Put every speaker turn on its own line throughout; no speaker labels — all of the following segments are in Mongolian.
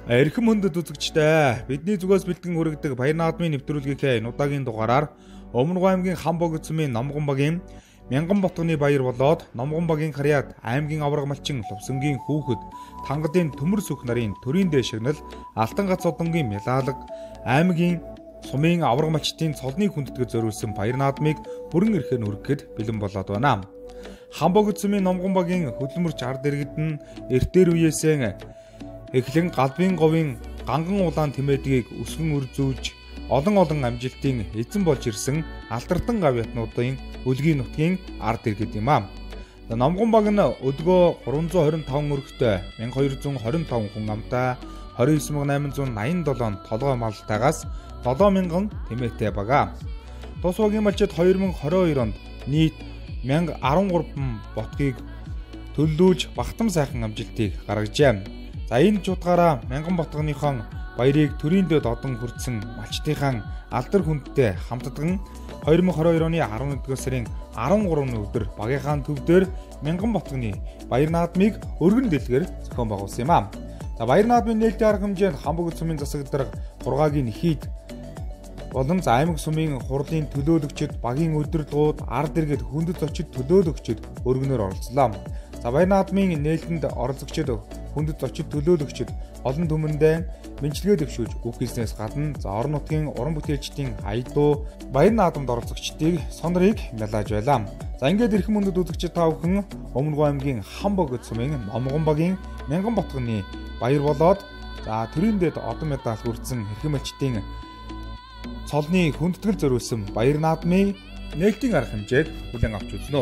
Эрхэм хүндэт үзэгчтэй бидний зүгээс бэлтгэн хүргэдэг Баяр наадмын нэвтрүүлгийнхээ энэ удаагийн дугаараар Өмнөгов аймгийн Хамбог цумын Номгон багийн Мянган ботгоны баяр болоод Номгон багийн харьяат аймгийн авраг малчин Лувсангийн хүүхэд Тангадын төмөр сүх нарын төрийн дэшигнэл Алтан гац одонгийн мялаалга аймгийн сумын авраг малчтын цолны хүндэтгэж зориулсан Баяр наадмыг бүрэн эрхээр хүргэхэд бэлэн болоод байна. Хамбог цумын Номгон багийн хөдөлмөрч ард иргэд нь эртээр үеэсээ эхлэн галбын говийн ганган улаан тэмээдгийг өсгөн үрзүүлж олон амжилтын эзэн болж ирсэн алтартан гавьятнуудын үлгийн нутгийн ард иргэд юм аа. Номгон баг нь өдгөө 325 өргөтэй 1225 хүн амтай 29887 толгой малтайгаас 7000 тэмээтэй бага. Тус багийн малчид 2022 онд нийт 1013 ботгийг төлөвлөж бахтам сайхан амжилтыг гаргажээ. За энэ чухалаараа Мянган ботгоныхон баярыг төрийн дэд одон хүртсэн малчтынхаа алдар хүндтэй хамтдаган 2022 оны 11-р сарын 13-ны өдөр багийнхаа төв дээр Мянган ботгоны баяр наадмыг өргөн дэлгээр зохион байгуулсан юм аа. За баяр наадмын нээлтийн арга хэмжээнд Хамбог цумын засаг дарга хургагийн хийд болон аймаг сумын хурлын төлөөлөгчд, багийн удирдлагууд, ард иргэд хүндэт зочид төлөөлөгчд өргөнөөр оролцлоо. За баяр наадмын нээлтэнд оролцогчид хүндэт зочид төлөөлөгчд олон түмэндээ мэдлэгээ дэвшүүлж үг хэлснээс гадна орон нутгийн уран бүтээлчдийн аядлуу баяр наадамд оролцогчдыг сонорыг мялааж байлаа. За ингээд эрхэм хүндэт үзэгчид та бүхэн Өмнөгов аймгийн Хамбог цумын Номгон багийн Мянган ботгоны баяр болоод за төрийн дэд одон медаль хүртсэн эрхэм элчдийн цолны хүндэтгэл зориулсан баяр наадмын нээлтийн арга хэмжээг хүлээн авч үзнэ.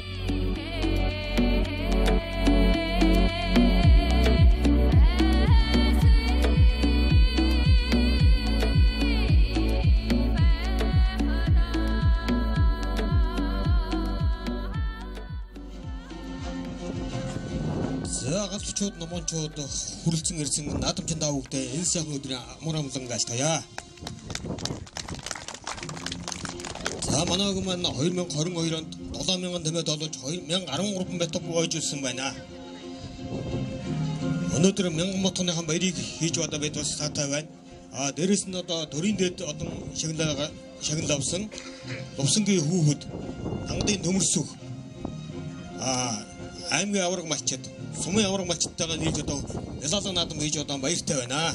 Галзчууд номончууд хүрэлцэн ирсэн наадамчин даа бүгдээ энэ сайхан өдрийн амар амлан гаалтая. За манайг маань 2022 онд 7000 тэмээд олж 2013 бэтг гойжулсан байна. Өнөөдөр Мянган ботгоныхан баярыг хийж бада бид бас таатай байна. Дээрэс нь одоо төрийн дэд одон шагнал авсан Лувсангийн хүүхэд Тангадын төмөр сүх аймгийн авраг малчид сумын авраг малчдтайгаа нийлж одоо ялалга наадам хийж одоо баяртай байна.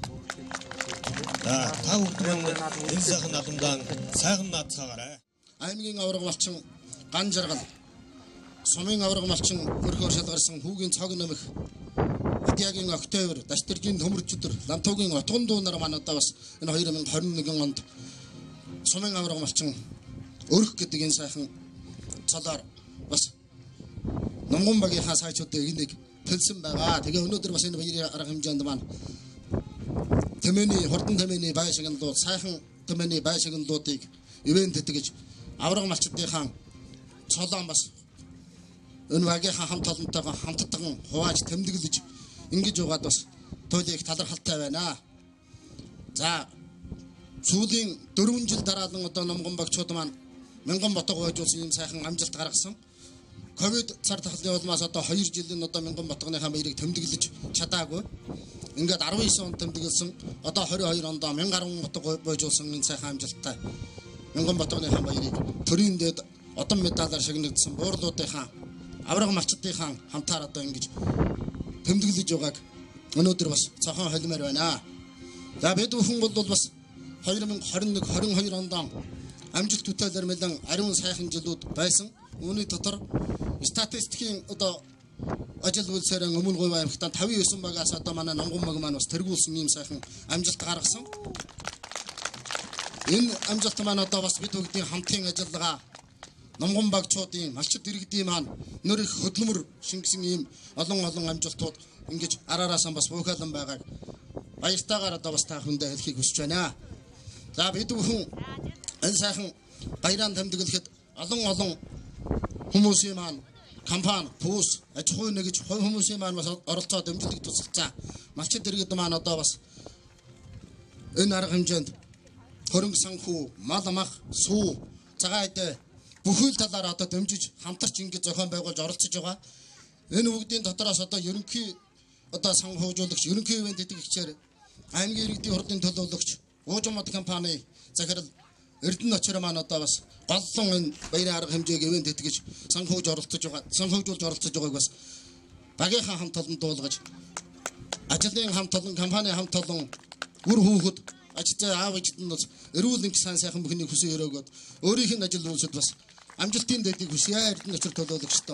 Та бүхэн энэ сайхан наадамдаа сайхан наацгаарай. Аймгийн авраг малчин ган жаргал сумын авраг малчин хөрхөөр шалгарсан хүүгийн цог нэмэх Атягийн октябр дастргийн төмөрчдөр Лантуугийн отгон дуунаар манайдаа бас энэ 2021 онд сумын авраг малчин өрх гэдэг энэ сайхан цалаар бас Номгон багийнхаа сайчуудыг энийг төлсөн байгаа. Тэгээ өнөөдөр бас энэ баярын арга хэмжээнд маань тэмээний хурдан тэмээний бай шагналууд сайхан тэмээний бай шагналуудыг ивент гэж авраг малчдынхаа цолоон бас энэ багийнхаа хамт олонтойгоо хамтдаган хувааж тэмдэглэж ингэж угаад бас туйлыг талархалтай байна. За сүүлийн 4 жил дараалан одоо Номгон багчууд маань Мянган ботго байжуулсан юм сайхан амжилт гаргасан. Ковид цар тахлын улмаас одоо 2 жилийн одоо Мянган ботгоныхаа баярыг тэмдэглэж чадаагүй. Ингээд 19 онд тэмдэглэсэн. Одоо 22 онд 1010 ботго бойжуулсан энэ сайхан амжилттай Мянган ботгоныхаа баярыг төрийн дэд одон медалаар шагнагдсан буурлуудынхаа авраг малчдынхаа хамтаар одоо ингэж тэмдэглэж байгааг өнөөдөр бас цохон холимоор байна. За бид бүхэн бол бас 2021-22 онд амжилт бүтээлээр мэлэн ариун сайхан жилүүд байсан. Үүний дотор статистикийн одоо ажил үйлсээр Өмнөгов аймагт 59 багаас одоо манай Номгон баг маань бас тэргүүлсэн ийм сайхан амжилт гаргасан. Энэ амжилт маань одоо бас бид бүгдийн хамтын ажиллагаа Номгон багчуудын малчид иргэдийн маань нөр их хөдөлмөр шингэсэн ийм олон амжилтууд ингэж араараасаа бас буухалан байгааг баяртайгаар одоо бас та бүхэндээ хэлхийг хүсэж байна. За бид бүхэн энэ сайхан баяраар тэмдэглэхэд олон хүмүүсийн маань компани, пүүс, аж ахуйн нэгж хүмүүсийн маань бас оролцоод дэмжлэг тусалцаа. Малчид иргэд маань одоо бас энэ арга хэмжээнд хөрөнгө санхүү, мал амах, сүү, цагаан эдэ бүхэл талаар одоо дэмжиж хамтарч ингэж зохион байгуулж оролцож байгаа. Энэ бүгдийн дотроос одоо ерөнхий одоо санхүүжуулагч ерөнхий ивент гэдэг хичээр аймгийн иргэдийн хурдын төлөөлөгч уужмод компани захирал Эрдэнэ очроо маань одоо бас голлон энэ баярын арга хэмжээг ивент тэтгэж санхүүжуулж оролцож байгааг бас багийнхаа хамт олон дуулгаж ажлын хамт олон компани хамт олон үр хүүхэд ажилтны аав ээжид нь эрүүл мэндийн сайн бүхний хүсэн өрөөгөөд өөрийнх нь ажил үйлсэд бас амжилтын дэдийг хүсье Эрдэнэ очроо төлөөлөгчдөө.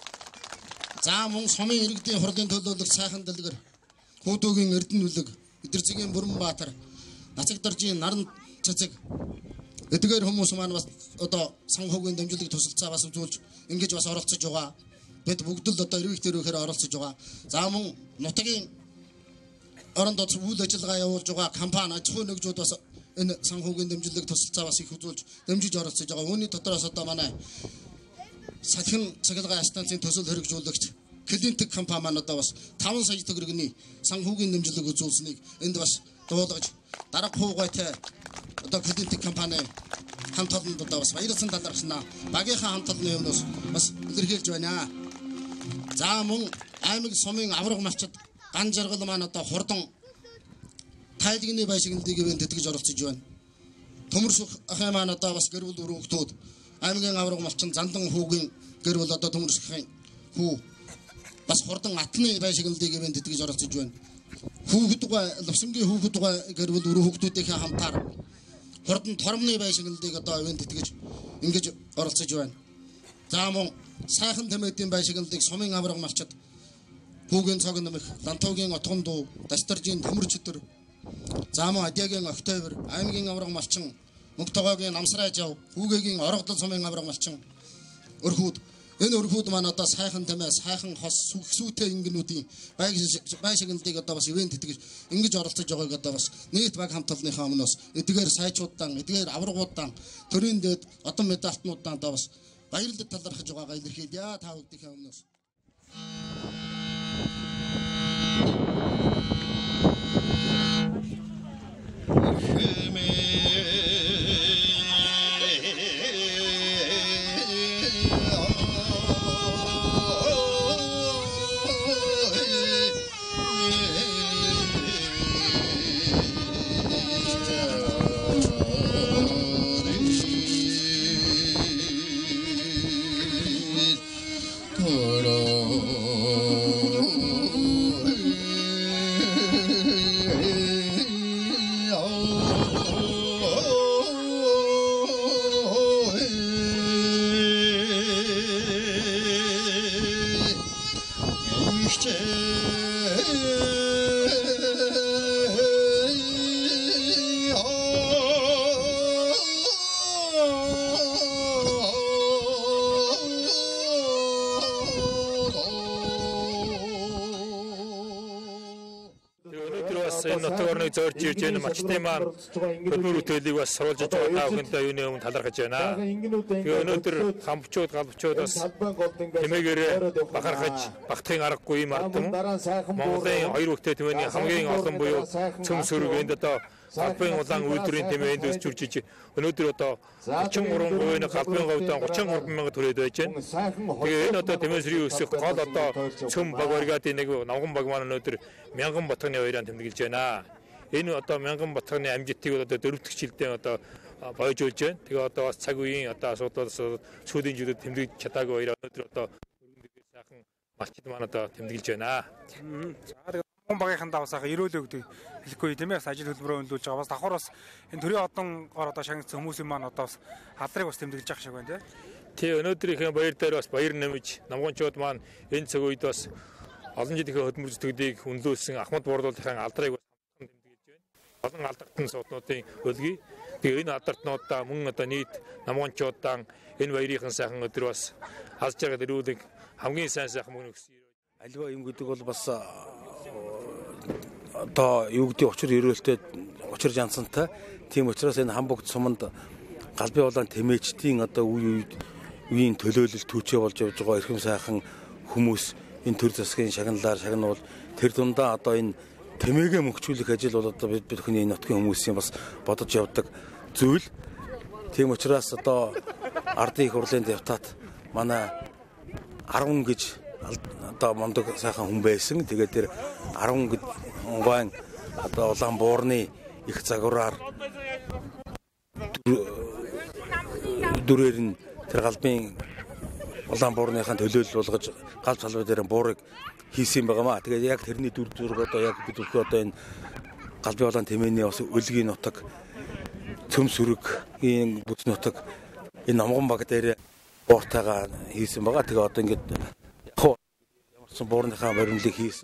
За мөн сумын иргэдийн хурлын төлөөлөгч сайхан дэлгэр Хүүдөөгийн Эрдэнэ үлэг Идэрцгийн Бүрэнбаатар Нацаг Даржийн Наран Цэцэг эдгээр хүмүүс маань бас одоо санхүүгийн дамжуулалтыг тусалцаа бас үзүүлж ингэж бас оролцож байгаа. Бид бүгд л одоо эрвэх төрөөр оролцож байгаа. За мөн нутгийн оронд үйл ажиллагаа явуулж байгаа компани аж ахуйн нэгжүүд бас энэ санхүүгийн дамжуулалтыг тусалцаа бас их үзүүлж дамжиж оролцож байгаа. Үүний дотроос одоо манай Салхин цахилгаан станцын төсөл хэрэгжүүлэгч Клинтик компани маань одоо бас 5 сая төгрөгийн санхүүгийн дамжуулалт үзүүлсэнийг энд бас дуулгаж дарга хуугайтай одоо Клинтик компани хамт олонд одоо бас баярлсан талархснаа багийнхаа хамт олонны өмнөөс бас илэрхийлж байна. За мөн аймаг сумын авраг малчид ган жаргал маань одоо хурдан тайлгны байшинлыг ивент тэтгэж оролцож байна. Төмөрсөх ахын маань одоо бас гэр бүл өрөөгтүүд аймгийн авраг малчин зандан хүүгийн гэр бүл одоо төмөрсөхийн хүү бас хурдан атны байшинлыг ивент тэтгэж оролцож байна. Хүүхдгөө лавсангийн хүүхдгөө гэр бүл өрөөгтүүдийнхээ хамтаар хурдан тормны байшинлыг одоо ивент тэтгэж ингэж оролцож байна. За мөн сайхан тэмээдийн байшинлыг сумын авраг малчид Хүүгийн цог нэмэх, Лантуугийн отгон дуу, Дастаржийн төмөр чөтөр, Заамын Адягийн октябр, аймгийн авраг малчин, Мөнхтөгөөгийн намсрай жав, Хүүгийн оргодол сумын авраг малчин, өрхүүд. Энэ өрхүүд маань одоо сайхан тэмээ, сайхан хос, сүхсүүтэй ингэнүүдийн байшинлыг одоо бас ивент тэтгэж ингэж оролцож байгааг одоо бас нийт баг хамт олонныхаа өмнөөс эдгээр сайжуудаа, эдгээр аврагуудаа, төрийн дэд одон медалтнуудаа одоо бас баярлалд талархаж байгаагаа илэрхийлье та бүгдийнхээ өмнөөс.
Нотгорны зорж ирж байгаа мачтын маань хөдөлмөр бүтээлийг бас сурвалж байгаа та бүхэндээ юуны өмнө талархаж байна. Тэгээ өнөөдөр галбчууд бас тэмээгээр бахархаж багтахын аргагүй юм ардам. Монголын хоёр хүүхдээ тэмээний хамгийн олон буюу цөм сөрөг энд одоо галбын улаан үйлдвэрийн тэмээнд өсчүрж өнөөдөр одоо 33%-ийн галбын говьд 33 мянга төрөөд байж байна. Тэгээ энэ одоо тэмээсрийн өсөх гол одоо цөм баг бригадын нэг навган баг маань өнөөдөр Мянган Батганы баяраар тэмдэглэж байна. Энэ одоо Мянган Батганы амжилтыг одоо дөрөвдөг жилдээ одоо бойжуулж байна. Тэгээ одоо бас цаг үеийн одоо асуудлаас сүүлийн жилүүд тэмдэглэж чадаагүй баяраар өнөөдөр одоо сайхан малчид маань одоо тэмдэглэж байна.
За Монгол багийнхан давсаахаа өрөөлөө гэдэг хэлэхгүй тийм ээ ажил хөдөлмөрөө өнлүүлж байгаа. Бас давхар бас энэ төрийн одонгоор одоо шагнацсан хүмүүсийн маань одоо бас хадрыг бас тэмдэглэж явах шиг байна тийм.
Тий өнөөдрийнхээ баяр дээр бас баяр нэмж намгуунчууд маань энэ цаг үед бас олон жилийн хөдөлмөр зүтгэлийг үнэлүүлсэн Ахмад буурлуулалтын алдрыг бас тэмдэглэж байна. Олон алдартын сууднуудын өлгий. Тэгээ энэ алдартнуудаа мөн одоо нийт намгуунчуудаа энэ баярын сайхан өдөр бас аз жаргал өрүүлэг хамгийн сайн мөн өгсөн.
Альва юм гэдэг бол бас одоо юу гэдэг учир өрөөлтөд учир жансантай. Тийм учраас энэ Хамбогд суманд галбын улаан тэмээчдийн одоо үеийн төлөөлөл түүчээ болж явж байгаа эрхэм сайхан хүмүүс энэ төр засгийн шагналаар шагнуул тэр дундаа одоо энэ тэмээгээ мөхчүүлэх ажил бол одоо бид бүхний нутгийн хүмүүсийн бас бодож явдаг зүйл. Тийм учраас одоо ардын их хурлын депутат манай 10 гэж одоо мондог сайхан хүн байсан. Тэгээд тэр 10 онгойн одоо улаан буурны их загвараар дүрээр нь тэр галбын улаан буурныхаа төлөөлөл болгож галб салбар дээр буурыг хийсэн байгаамаа. Тэгээд яг тэрний дүр зураг одоо яг бид өгөх одоо энэ галбын улаан тэмээний бас өлгийн нутаг цөм сүргийн бүс нутаг энэ номгон баг дээр бууртайгаа хийсэн байгаа. Тэгээ одоо ингээд ямарсан буурныхаа баримлыг хийсэн.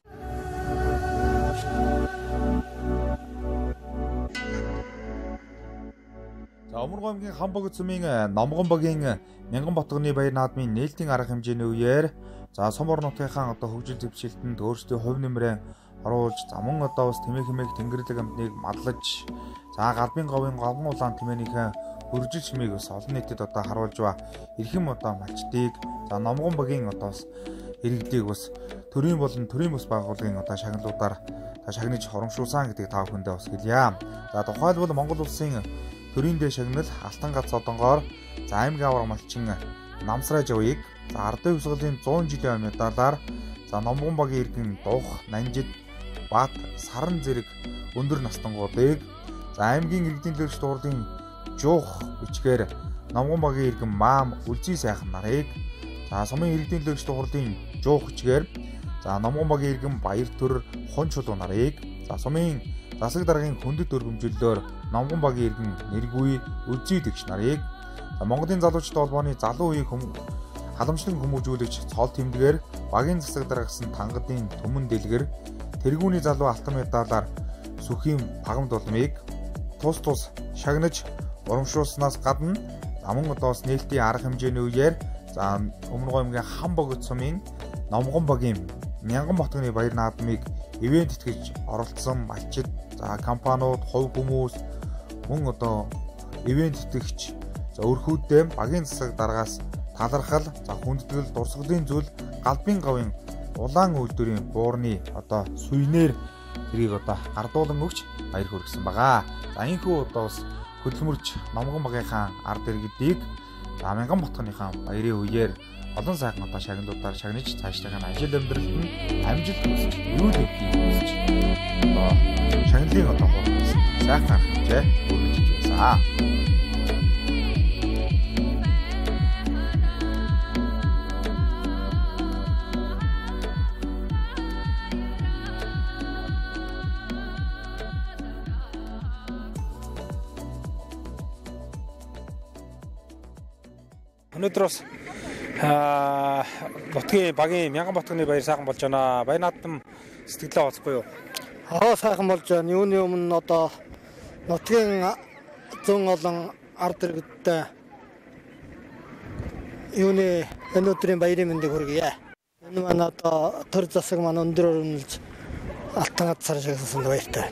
За Өвөргөө аймгийн Хамбог цөмийн Номгон багийн Мянган баяр наадмын нээлтийн арга хэмжээний үеэр за Сумбар нутгийнхаа одоо хөгжил дэвшилтэнд өөрсдийн хувь нэмрээ оруулж замун одоо бас тэмээх тэнгэрлэг амтныг мадлаж за галбын говийн говгон улаан тэмээнийхээ хөржил чимээг бас олон нийтэд одоо харуулж ба эрхэм одоо малчдыг за Номгон багийн одоо бас иргэдийг бас төрийн болон төрийн бус байгууллагын одоо шагналуудаар шагнаж хоромшуулсан гэдгийг та бүхэндээ бас хэлье. За тухайлбал Монгол улсын төрийн дэд шагнал Алтан гац одонгоор за аймгийн авраг малчин Намсрай жавыг за ардын хувьсгалын 100 жилийн медалаар за Номгон багийн иргэн Дух, Нанжид, Бат, Саран зэрэг өндөр настангуудыг за аймгийн иргэдийн төлөвч дурлын Жуух бичгээр Номгон багийн иргэн Маам, Үлзий сайхан нарыг за сумын иргэдийн төлөвч дурлын Жуух бичгээр за Номгон багийн иргэн Баяр төр Хун чулуу нарыг за сумын засаг даргын хөндөд өргөмжлөлөөр Номгон багийн иргэн Нэргүй, Үлзий дэгч нарыг Монголын залуучдын холбооны залуу үеийг халамжлан хүмүүжүүлж цол тэмдгээр багийн засаг даргасан тангадын түмэн дэлгэр тэргүүний залуу алтан медалаар сүхийн багамд улмыг тус шагнаж урамшуулснаас гадна мөн одоос нээлтийн арга хэмжээний үеэр за Өвөргөө аймгийн Хамбог цөмийн Номгон багийн Мянган баяр наадмыг ивент итгэж оролцсон малчид за компаниуд, хувь хүмүүс мөн одоо ивент итгэгч за өрхүүддээ багийн засаг даргаас талархал за хүндэтгэл дурсгалын зүйл галбын говийн улаан үйлдвэрийн буурны одоо суйнэр тэрийг одоо гардуулан өгч баяр хүргэсэн байгаа. За энэхүү одоо бас хөдөлмөрч Номгон багийнхаа ард иргэдийг за Мянган баярын үеэр олон сайхан одоо шагналуудаар шагнаж цаашдаа ажил амьдралд нь амжилт хүсэж, юу гэдгийг хүсэж одоо шагналын одоо сайхан арга хэмжээ хүргэж байсан.
Өнөөдөр бас нутгийн багийн Мянган баяр сайхан болж байна. Баяр наадам сэтгэлээ олохгүй юу?
Сайхан болж байна. Юуны өмнө одоо нутгийн зүүн олон ард иргэдтэй юуны өнөөдрийн баярын мэндийг хүргье. Энэ маань одоо төр засаг маань өндөр өрнөлж алтан гац сар шагнасан баяртай.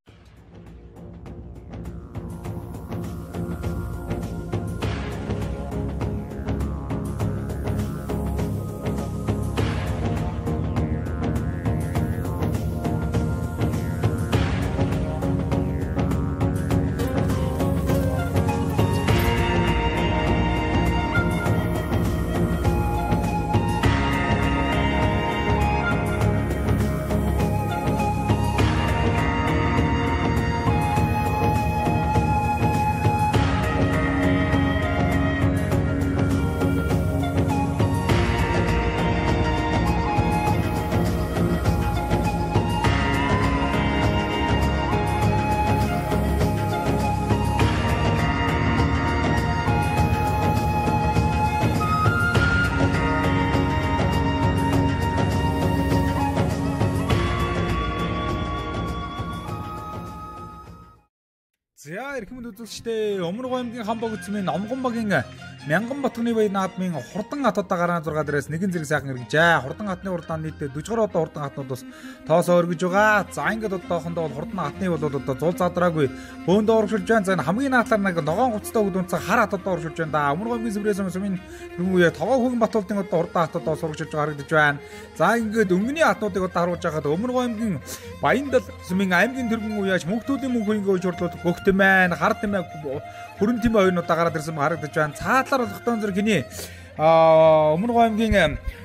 За эрхэм үзүүлэгчдээ Өвөргөө аймгийн Хамбог цөмийн Номгон багийн Мянган баяр наадмын хурдан хатуудаа гарааны 6 дээрээс нэгэн зэрэг сайхан эргэжээ. Хурдан хатны урдаан нийт 40 гаруй одоо хурдан хатнууд бас тоосоо өргөж байгаа. За ингээд одоохондоо бол хурдан хатны бол одоо зул задраагүй бөөндөө урагшилж байна. За хамгийн наадлаар нэг ногоон гуцтай өгдөнцө хар хатуудаа урагшилж байна да. Өвөргөө аймгийн Сэврээс цөмийн үе тогоо хөгөн Батуулдын одоо хурдан хатуудаа урагшилж байгаа харагдаж байна. За ингээд өнгөний хатнуудыг одоо харуулж байхад Өвөргөө аймгийн Баяндал цөмийн аймгийн тэргүүн үеаш мөнхтүүдийн мөнх хөнгөө журлууд гөгтөм байна. Хар тэмээ хүрэн тэмээ хоёрнуудаа гараад ирсэн харагдаж байна. Цаадлаар болохтон зэрэг гинэ Өвөргөө аймгийн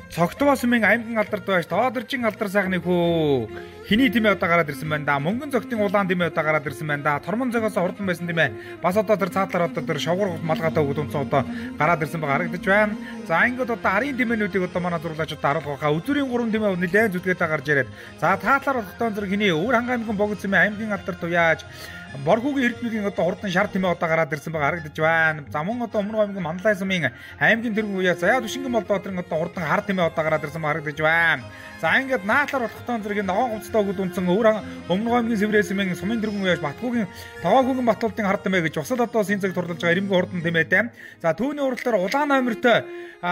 Цогтбоо сумын аймгийн алдарт байж Тоодоржин алдар сайхны хүү хиний тэмээ одоо гараад ирсэн байна да. Мөнгөн цогтын улаан тэмээ одоо гараад ирсэн байна да. Тормон зогоос хурдан байсан тэмээ. Бас одоо тэр цаатлаар одоо тэр шавгар малгайтай өгд унцсан одоо гараад ирсэн байгаа харагдаж байна. За ингээд одоо арын тэмээнүүдийг одоо манай зурлаач одоо харуулах байхаа. Үзүүрийн 3 тэмээ нэлээд зүтгээд гарч ирээд. За таатлаар болохтой зэрэг хиний өвөр хангаан богд сумын аймгийн алдарт уяаж Борхуугийн эрдмийн одоо хурдан шар тэмээ одоо гараад ирсэн байгаа харагдаж байна. За мөн одоо өмнө аймгийн Манлай сумын аймгийн тэргүүн уяа заяа Түшингэн Молдоодрын одоо хурдан хар тэмээ одоо гараад ирсэн байгаа харагдаж байна. За ингээд наатлаар болохтой зэрэг ногоон хувцастай өгд унцсан өмнө аймгийн Сэврээс сумын сумын тэргүүн уяаж Батгуугийн Тогоогүйн Батуулдын хар тэмээ гэж усал одоо син цаг турлаж байгаа ирэмгийн хурдан тэмээтэй. За түүний уралдаар улаан номертой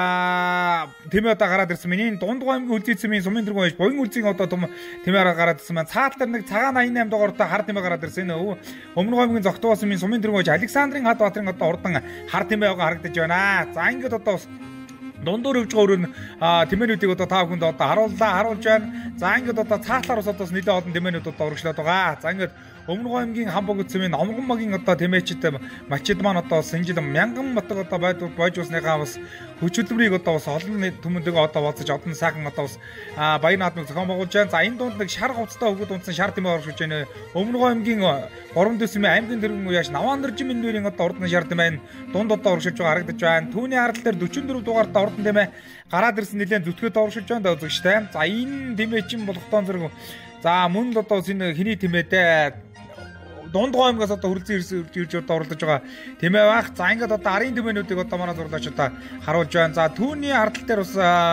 тэмээ одоо гараад ирсэн. Миний Дундгой аймгийн Үлзий сумын сумын тэргүүн уяаж Буян Үлзийн одоо тэмээ гараад ирсэн байна. Цаатар нэг цагаан 88 дугаартай хар тэмээ гараад ирсэн. Өмнө аймгийн Цогтбоо сумын сумын тэргүүн Александрын хад баатрын одоо хурдан хар тэмээ байгаа харагдаж байна. За ингээд одоо дундуур хөвж байгаа өрөө тэмээнүүдийг одоо та бүхэнд одоо харуулж байна. За ингээд одоо цаатлаар бас одоо нэлээд олон тэмээнүүд одоо урагшлаад байгаа. За ингээд Өмнө аймгийн Хамбогд сумын Номгонмогийн одоо тэмээчд мачид маань одоо сэнжил мянган мотог одоо байж уусныхаа бас хүчилбэрийг одоо бас олон түмэндээ одоо болцож одон сайхан одоо бас баяр наадмыг зохион байгуулж байна. За энэ дунд нэг шар хувцастай өгд унтсан шар тэмээ оршиж байна. Өмнө аймгийн Гурван дэс сумын аймгийн тэргүүн уяаш Наваандаржин мэндүүрийн одоо урдны шар тэмээ дунд одоо оршиж байгаа харагдаж байна. Түүний арал дээр 44 дугаартай урдан тэмээ гараад ирсэн нэлээд зүтгээд оршиж байна даа үзэгчтэй. За энэ тэмээ чинь болохтон зэрэг за мөн л одоо энэ хиний тэмээтэй Дундгой аймгаас одоо хөрөлцөн ирж одоо оролдож байгаа тэмээ байх. За ингээд одоо арын тэмээнүүдийг одоо манай зурлаач одоо харуулж байна. За түүний ардтал дээр бас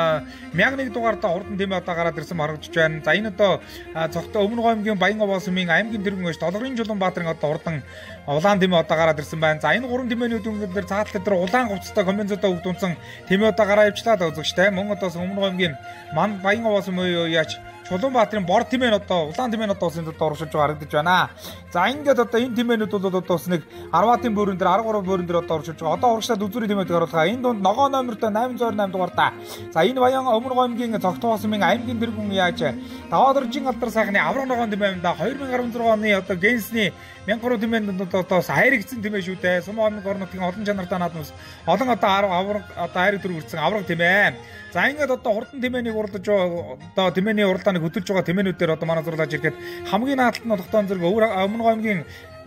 1001 дугаартай хурдан тэмээ одоо гараад ирсэн харагдаж байна. За энэ одоо цогтой Өмнө аймгийн Баянгова сумын аймгийн тэргүүн өөш Долгорын Жулуун баатрын одоо хурдан улаан тэмээ одоо гараад ирсэн байна. За энэ 3 тэмээнүүд дээр цаатлал дээр улаан хувцастай комбинзодоо өгд унсан тэмээ одоо гараа ивчлаа да үзэгчтэй. Мөн одоо Өмнө аймгийн Баянгова сумын яач Чулуун баатрын бор тэмээ одоо улаан тэмээ одоо усанд одоо оршиж байгаа харагдаж байна. За ингээд одоо энэ тэмээнүүд бол одоо бас нэг 10-ийн бөөрөн дээр 13 бөөрөн дээр одоо оршиж байгаа. Одоо урагшлаад үзүүрийн тэмээдэг харуулгаа. Энэ дунд ногоо номертой 828 дугаартай. За энэ Баян Өмнө аймгийн Цогтбоо сумын аймгийн тэргүүн яаж Тоодоржин алдар сайхны авраг ногоон тэмээ байна. 2016 оны одоо Генсний 1000 тэмээнд одоо хайрэгдсэн тэмээ шүү дээ. Сум аймаг орнотын олон чанартай наадмас олон одоо авраг одоо хайр төр үрдсэн авраг тэмээ. За ингээд одоо хурдан тэмээнийг уралдаж одоо тэмээний уралдааныг хөдөлж байгаа тэмээнүүдээр одоо манай зурлаач ирэхэд хамгийн наалтан тогтоон зэрэг Өмнө аймгийн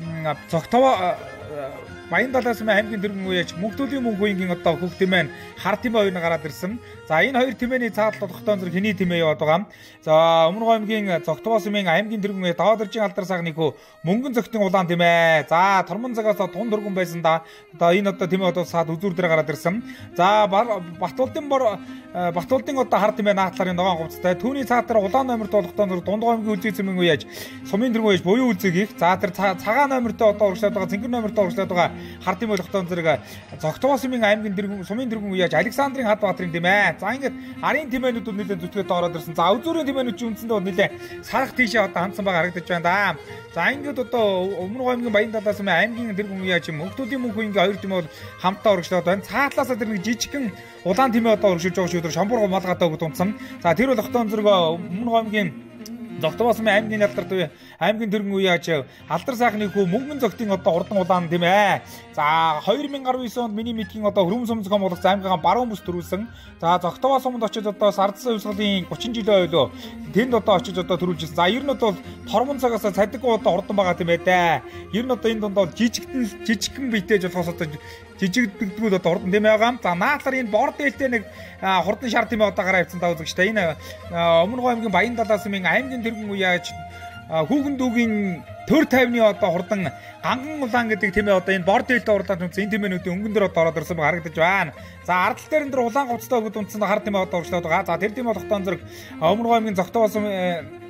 Цогтбоо Баян далай сумын аймгийн тэргүүн уяач Мөнхтөлийн мөнхөөнгийн одоо хөх тэмээ хар тэмээ хоёр гараад ирсэн. За энэ хоёр тэмээний цаатлал тогтоон зэрэг хиний тэмээ яваад байгаа. За Өмнө аймгийн Цогтбоо сумын аймгийн тэргүүн Тоодоржин алдар сайхны хөө мөнгөн цогтын улаан тэмээ. За Тормон цагаас тун дөргөн байсан да. Одоо энэ одоо тэмээ одоо саад үзүүр дээр гараад ирсэн. За Батуулдын одоо хар тэмээ наатларын ногоон хувцастай. Түүний цаатар улаан номерт болгохтон зэрэг Дундгой аймгийн Үлзий сумын уяач сумын тэргүүн уяач буян үлзийг за тэр цагаан номертой одоо урагшлаад байгаа цэнгэр номертой урагшлаад байгаа хар тэмээ болгохтон зэрэг Цогтбоо сумын аймгийн тэргүүн сумын тэргүүн уяач Александрын хад баатрын тэмээ. За ингээд арын тэмээнүүд нэлээд зүтгээд ороод ирсэн. За үзүүрийн тэмээнүүд чинь үндсэндээ нэлээд сарах тийшээ одоо хандсан байгаа харагдаж байна да. За ингээд одоо Өмнө аймгийн Баян далай сумын аймгийн тэргүүн уяач Мөнхтөлийн мөнхөөнгийн хоёр тэмээ бол хамтаа урагшлаад байна. Цаатлаасаа тэр нэг жижигхэн улаан тэмээ одоо урагшиж байгаа шүү дээ. Шамбурга малгайтай өгд унтсан. За тэр бол хотон зэрэг Өмнө аймгийн Цогтбоо сумын аймгийн алдарт аймгийн тэргүүн уяач алдар сайхны хүү мөнгөн цогтын одоо хурдан улаан тэмээ. За 2019 онд миний мэдхийн одоо хөрөм сум зохион болгох аймгийн баруун бүс төрүүлсэн. За Цогтбоо сумд очиж одоо сардсан хувьсгалын 30 жилийн ойлоо тэнд одоо очиж одоо төрүүлжсэн. За ер нь бол Тормон цагаас цадиггүй одоо хурдан байгаа тэмээ дээ. Ер нь одоо энэ донд бол жижигхэн биетэж болохоос одоо жижиг дэгдгүүд одоо хурдан тэмээ байгаа. За наатлаар энэ бор дээлтэй нэг хурдан шар тэмээ одоо гараа авсан таа үзэгчтэй. Энэ Өмнө аймгийн Баян далай сумын аймгийн тэргүүн уяач хүүхэн дүүгийн төр тайвны одоо хурдан ганган улаан гэдэг тэмээ одоо энэ бор дээлтэй урлаад энэ тэмээнүүдийн өнгөн дээр одоо ороод ирсэн харагдаж байна. За ардтал дээр энэ улаан хувцастай өгд унтсан хар тэмээ одоо урагшлаад байгаа. За тэр тэмээ болохтон зэрэг Өмнө аймгийн Цогтбоо сумын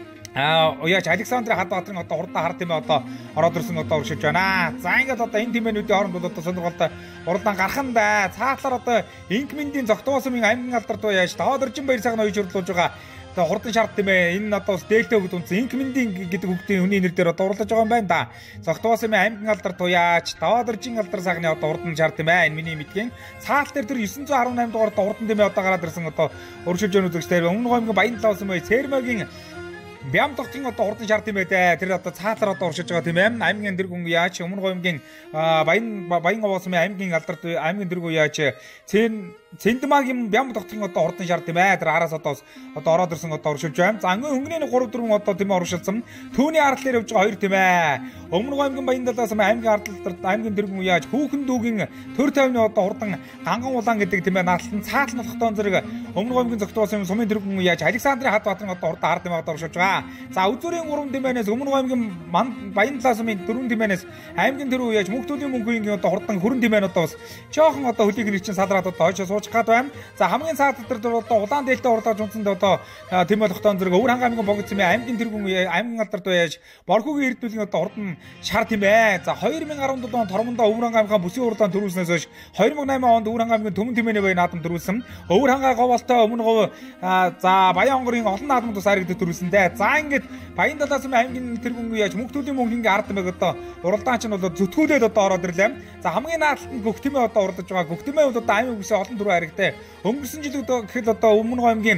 уяач Александрын хад баатрын одоо хурдан хар тэмээ одоо ороод ирсэн одоо урагшиж байна. За ингээд одоо энэ тэмээнүүдийн хооронд бол одоо сонирхолтой уралдаан гарах нь да. Цаатлаар одоо Инкминдийн Цогтбоо сумын аймгийн алдарт уяач Тоодоржин баяр сайхан оёж урлуулж байгаа хурдан шарт тэмээ энэ одоо дээлтэй өгд унтсан Инкминдийн гэдэг хүүхдийн хүний нэр дээр одоо урлаж байгаа юм байна да. Цогтбоо сумын аймгийн алдарт уяач Тоодоржин алдар сайхны одоо хурдан шарт тэмээ энэ миний мэдхийн цаал дээр тэр 918 дугаар одоо хурдан тэмээ одоо гараад ирсэн одоо урагшиж өгнө үзэгчтэй. Өмнө аймгийн Баян далай сумын Цэрмагийн Бям тогтын одоо хурдан шар тэмээ дээ. Тэр одоо цаатлаар одоо уршиж байгаа тийм ээ. Аймгийн дэргүн яач Өмнө аймгийн Баянгова сумын аймгийн алдарт аймгийн дэргүн яач Цэндмагийн бям тогтхын одоо урдан шар тийм ээ. Тэр араас одоо ороод ирсэн одоо уршилж байна. За өнгөний 3-4 одоо тийм уршилсан. Түүний ардлаар явж байгаа 2 тийм ээ. Өмнөг аймгийн Баяндалаас аймгийн ардлаар аймгийн дэргэн яаж хүүхэн дүүгийн төр тайвны одоо урдан ганган улаан гэдэг тийм ээ. Наалтан цаатал нутгтон зэрэг өмнөг аймгийн зогтоосон сумын дэргэн яаж Александрын хад бадрын одоо урдан ард тийм одоо уршилж байгаа. За үзүүрийн 3 тимээс өмнөг аймгийн Баяндалаас 4 тимээс аймгийн тэр яаж мөнхтөлийн мөнхийн одоо урдан хүрэн тимээ одоо бас жоохон одоо хөлийг нэрчин салраад одоо хойш сууж гад байна. За хамгийн цаад дээр одоо улаан дээлтэй урдаж унсанд одоо тимээ тогтоон зэрэг өвөр ханга аймгийн богд цэмээ аймгийн тэргүүн аймгийн алдарт байж Борхогийн эрдүүлгийн одоо урдан шар тийм ээ. За 2017 онд Тормондоо өвөр ханга аймгийн бүсийн урдаан төрүүлснээс хойш 2008 онд өвөр ханга аймгийн төмөн тимээний бай наадам төрүүлсэн. Өвөр ханга говолтой өмнө гов за Баян хонгорын олон наадамд бас харигдаж төрүүлсэн дээ. За ингээд Баяндалаас аймгийн тэргүүн яаж мөнхтөлийн мөнхийн ард мэг одоо уралдаан ч нь бол зүтгүүлээд одоо ороод ирлээ. За хамгийн наалтанд гөгтмээ одоо урдаж байгаа. Гөгтмээ бол одоо аймгийн бүсээ олон төрөө харигдээ. Өнгөрсөн жил гэхэд одоо өмнө аймгийн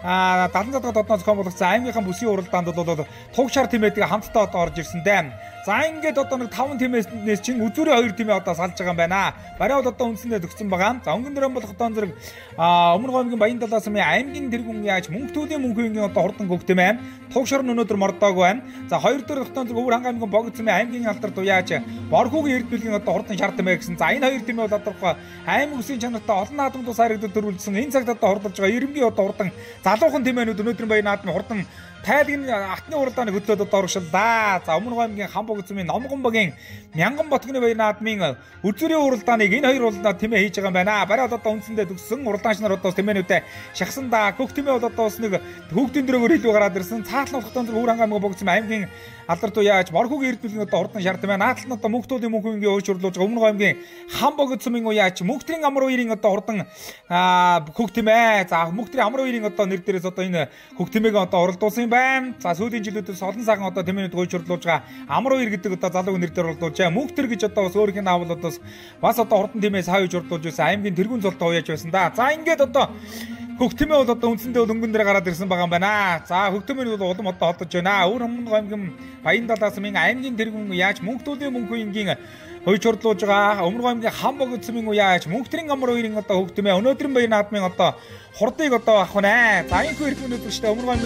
70 цадгад одноос зохион болгосон аймгийнхан бүсийн уралдаанд бол туг шар тимээдгээ хамтдаа одоо орж ирсэн дээ. За ингээд одоо нэг 5 тимээс чинь үзүүрийн 2 тимээ одоо салж байгаа юм байна. Барай бол одоо үндсэндээ төгссөн байгаа. За өнгөн дөрөн болох одоо зэрэг өмнөг аймгийн Баяндалаас аймгийн тэргүүн яаж мөнхтөлийн мөнхийн одоо хурдан гөгтмээ туг шар нь өнөөдөр мордоог байна. За 2 дөрөв дахь өвөр ханга аймгийн богдцмээ аймгийн алдарт уяаж Борхогийн эрдүүлгийн одоо хурдан шар тимээ гэсэн. За энэ 2 тимээ бол тодорхой аймаг бүсийн чанартай олон наадамд ус харигдад төрүүлсэн. Энэ цагт одоо хурдалж байгаа ирэмгийн одоо хурдан залуухан тимээнүүд өнөөдрийн баян наадмын хурдан тайлгийн атны уралдааны хөдлөөд одоо урагшиллаа. За өмнөг аймгийн Хамбогцмын Номгон багийн Мянган ботгоны баян наадмын үзүүрийн уралдааныг энэ 2 уралдаанд тимээ хийж байгаа юм байна. Барай одоо үндсэндээ төгссөн уралдаанч нар одоо тимээнүүдэд шахсан да. Гөх тимээ бол одоо бас нэг хүүхдийн дөрөөр илүү гараад ирсэн. Цаатлан хотхон зөв өвөр ханга аймгийн аймгийн алдарт уяаж Борхогийн эрдүүлгийн одоо урдан шар тимээ наатал нь одоо мөнхтөлийн мөнхийн өөрч урлуулж байгаа өмнөг аймгийн Хамбогцмын уяаж мөнхтрийн амар уярын одоо урдан хөх тимээ. За мөнхтрийн амар уярын одоо нэр дээрээс одоо энэ хөх тимээг одоо уралдуулсан байна. За сүүлийн жилүүдэд олон сайхан одоо тэмээнүүд гойчрлуулж байгаа амар уяр гэдэг одоо залуугийн нэр дээр уралдуулж байгаа. Мөнхтэр гэж одоо бас өөрхийн наавал одоо бас одоо хурдан тимээс хавж уралдуулж байсан аймгийн тэргүүн золтой уяаж байсан да. За ингээд одоо хөгтмээ бол одоо үндсэндээ бол өнгөн дээр гараад ирсэн байгаа юм байна. За хөгтмээ бол улам одоо хотож байна. Өвөр өмнөг аймгийн Баяндалаас аймгийн тэргүүн яаж мөнхтөлийн мөнхийн хойч урдлуулж байгаа. Өмнөг аймгийн Хамбогцмын уяаж мөнхтрийн амар уярын одоо хөгтмээ өнөөдрийн баян наадмын одоо хурдыг одоо авах нэ. За энэ хэрэг өнөөдөр шүү дээ өмнөг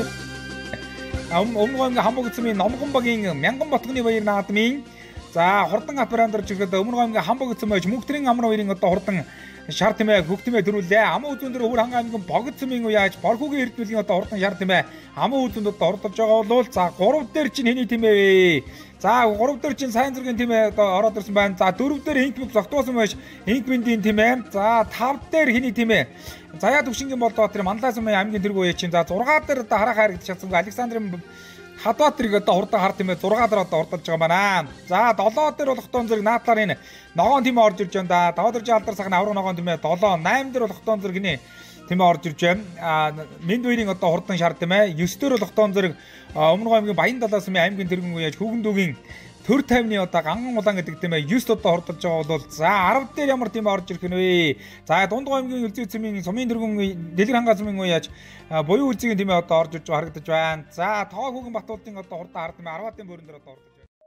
аймгийн Хамбогцмын Номгон багийн Мянган ботгоны баян наадмын за хурдан аппарандарч ихэд өмнөг аймгийн Хамбогцмын мөнхтрийн амар уярын одоо хурдан шар тимээ хөгтмээ төрүүлээ. Аман үзүүн дээр өвөр ханга аймгийн Богдцмын уяаж Борхогийн эрдүүлгийн одоо хурдан шар тимээ аман үзүүнд одоо ордож байгаа бол за 3 дээр чинь хэний тимээ вэ? За 3 дээр чинь сайн зургийн тимээ одоо ороод ирсэн байна. За 4 дээр инкмиг зогтоосон байж инкминдийн тимээ. За 5 дээр хэний тимээ? Заяа төвшингийн Болдбаатарын Манлайсан аймгийн тэргүү уяаж чинь за 6 дээр одоо хараа харагдаж чадсан Александрын Хадбаатарыг одоо хурдан хар тимээ 6 дээр одоо урдаж байгаа байна. За 7 дээр болохтон зэрэг наадлаар энэ ногоон тимээ орж ирж байна да. Даваа дөржин алдар сайхан авраг ногоон тимээ 7, 8 дээр болохтон зэрэг энэ тимээ орж ирж байна. Мэнд хоёрын одоо хурдан шар тимээ 9 дээр болохтон зэрэг өмнөг аймгийн Баяндалаас аймгийн тэргүүн уяаж хүүхэн дүүгийн төр тайвны одоо ганган улаан гэдэг тимээ 9 одоо хурдаж байгаа бол за 10 дээр ямар тимээ орж ирэх нь вэ? За дундгой аймгийн Үлзийцмийн сумын тэргүүн дэлгэр хангасмын уяаж буюу үлзийгийн тимээ одоо орж иж харагдаж байна. За тоо хүүхэн Батуулдын одоо хурдан хард тимээ 10-ын бүрэн дээр одоо орж байна.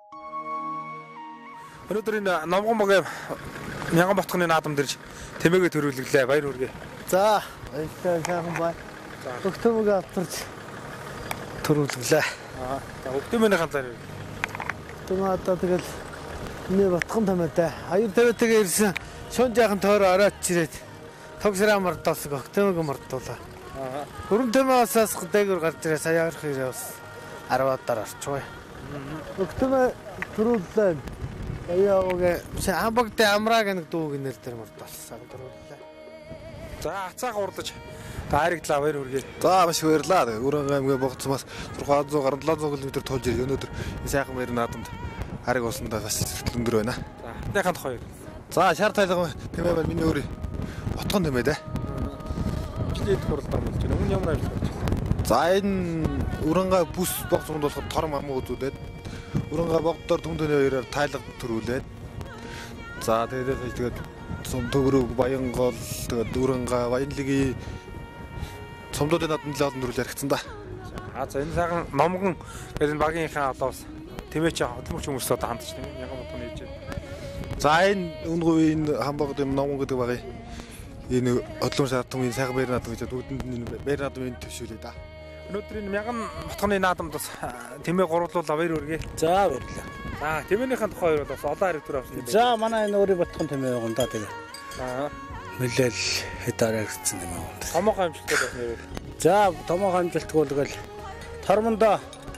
Өнөөдөр энэ Номгон багийн Мянган ботгоны наадам дэрж тэмээгээ төрүүлглээ. Баяр хүргэе.
За сайхан бай. Хөгтмөг авторч төрүүлглээ.
За хөгтмөний ганцаар
Тэмээ одоо тэгэл нэ ботхон тэмээтэй. Аяр тавьтайгаа ирсэн шун жаахан тойроо оройч ирээд тогсраа мордоосог хөгтмөг мордуулаа. Хөрөн тэмээ усаас дээгүүр гарч ирээ сая орох ирээ бас 10-аар орчихвээ. Хөгтмөө төрүүллээ. Аяагийн Хамбогдын амраа гэнэ дүүг нэр дээр мордоолсон төрүүллээ.
За хацаах урдаж тааригдлаа баяр хүргэе.
За маш баярлалаа. Өвөр ханга аймгийн Богдцмаас 600 гаруй 700 км тулж ирээ. Өнөөдөр энэ сайхан баяр наадамд хариг усандаа бас сэтгэл өндөр байна.
За хатайхан хоёр.
За шар тайлга тэмээ байна. Миний өөрийн ботгон тэмээ дээ.
Жилээд хуралдаан болж байна. Өмнө ямар ажиллаж байна?
За энэ Өвөр ханга бүс богцонд болоход торм амуу үзүүлээд Өвөр ханга богдоор түндэний хоёроор тайлга төрүүлээд за тэгээд төгрөг Баянгол тэгээд Өвөр ханга Баянлагийн цомдуудын наадмын олон төрөл яригдсан да.
За энэ сайхан Номгон гэдэг багийнхаа одоо бас тэмээч хөдөлмөрч хүмүүс одоо хандж байна. Мянган ботгоны хийж байна.
За энэ өнгөө энэ Хамбогд юм Номгон гэдэг багийн Энэ одлон шаардлагын сайхан байр наадам гэж бүгдэнд байр наадмын төвшүүлээ да.
Өнөөдөр энэ мянган мотхны наадамд бас тэмээ гурлуулаа баяр хүргэе.
За баярлалаа.
За тэмээнийхэн тухай хоёр бас олон хариу авсан юм байна.
За манай энэ өөрийн ботхон тэмээ байгаа юм да тэгээ. Нөлөөл хэтараа гэсэн юм аа.
Томоохон амжилттай бас нэрээ.
За томоохон амжилтгүй л тормондоо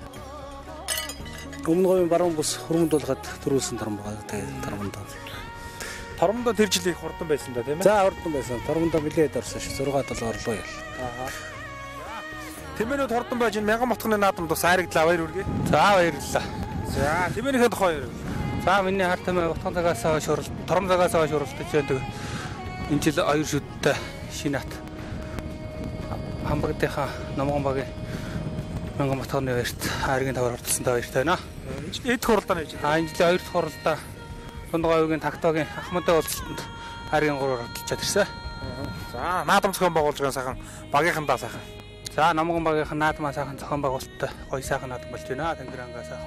өмнө говийн баруун бус хөрмөндүүлэхэд төрүүлсэн торм байгаа. Тэгээ тормондоо.
Тормондоо тэр жил их хурдан байсан да тийм ээ.
За хурдан байсан. Тормондоо билээд орсон ш. 6-7 орлоо ял.
Тэмээнүүд хурдан байж энэ мянган мотхны наадамд бас хайрагдлаа баяр хүргэе.
За баярлалаа.
За тэмээнийхэн тухай хоёр.
За миний харт тэмээ мотхон цагаас хойш тором цагаас хойш уралдаж байдаг. Энэ жил аюул шүдтэй шинэ хат. Хамбагдынхаа номгон багийн мянган мотхны баярт хайргийн тавар ордсонтой баяртай байна.
Эд хуралдаа нэж.
Энэ жил хоёр дахь хуралдаа Дундгойгийн тактогийн ахмадтай уулзалтанд хайргийн 3 оролцож ирсэн.
За наадам зохион байгуулж байгаа сайхан багийнхандаа сайхан.
За номгон багийнхан наадмаа сайхан зохион байгуулалттай гоё сайхан наадам болж байна. Тэнгэр ангаа сайхан.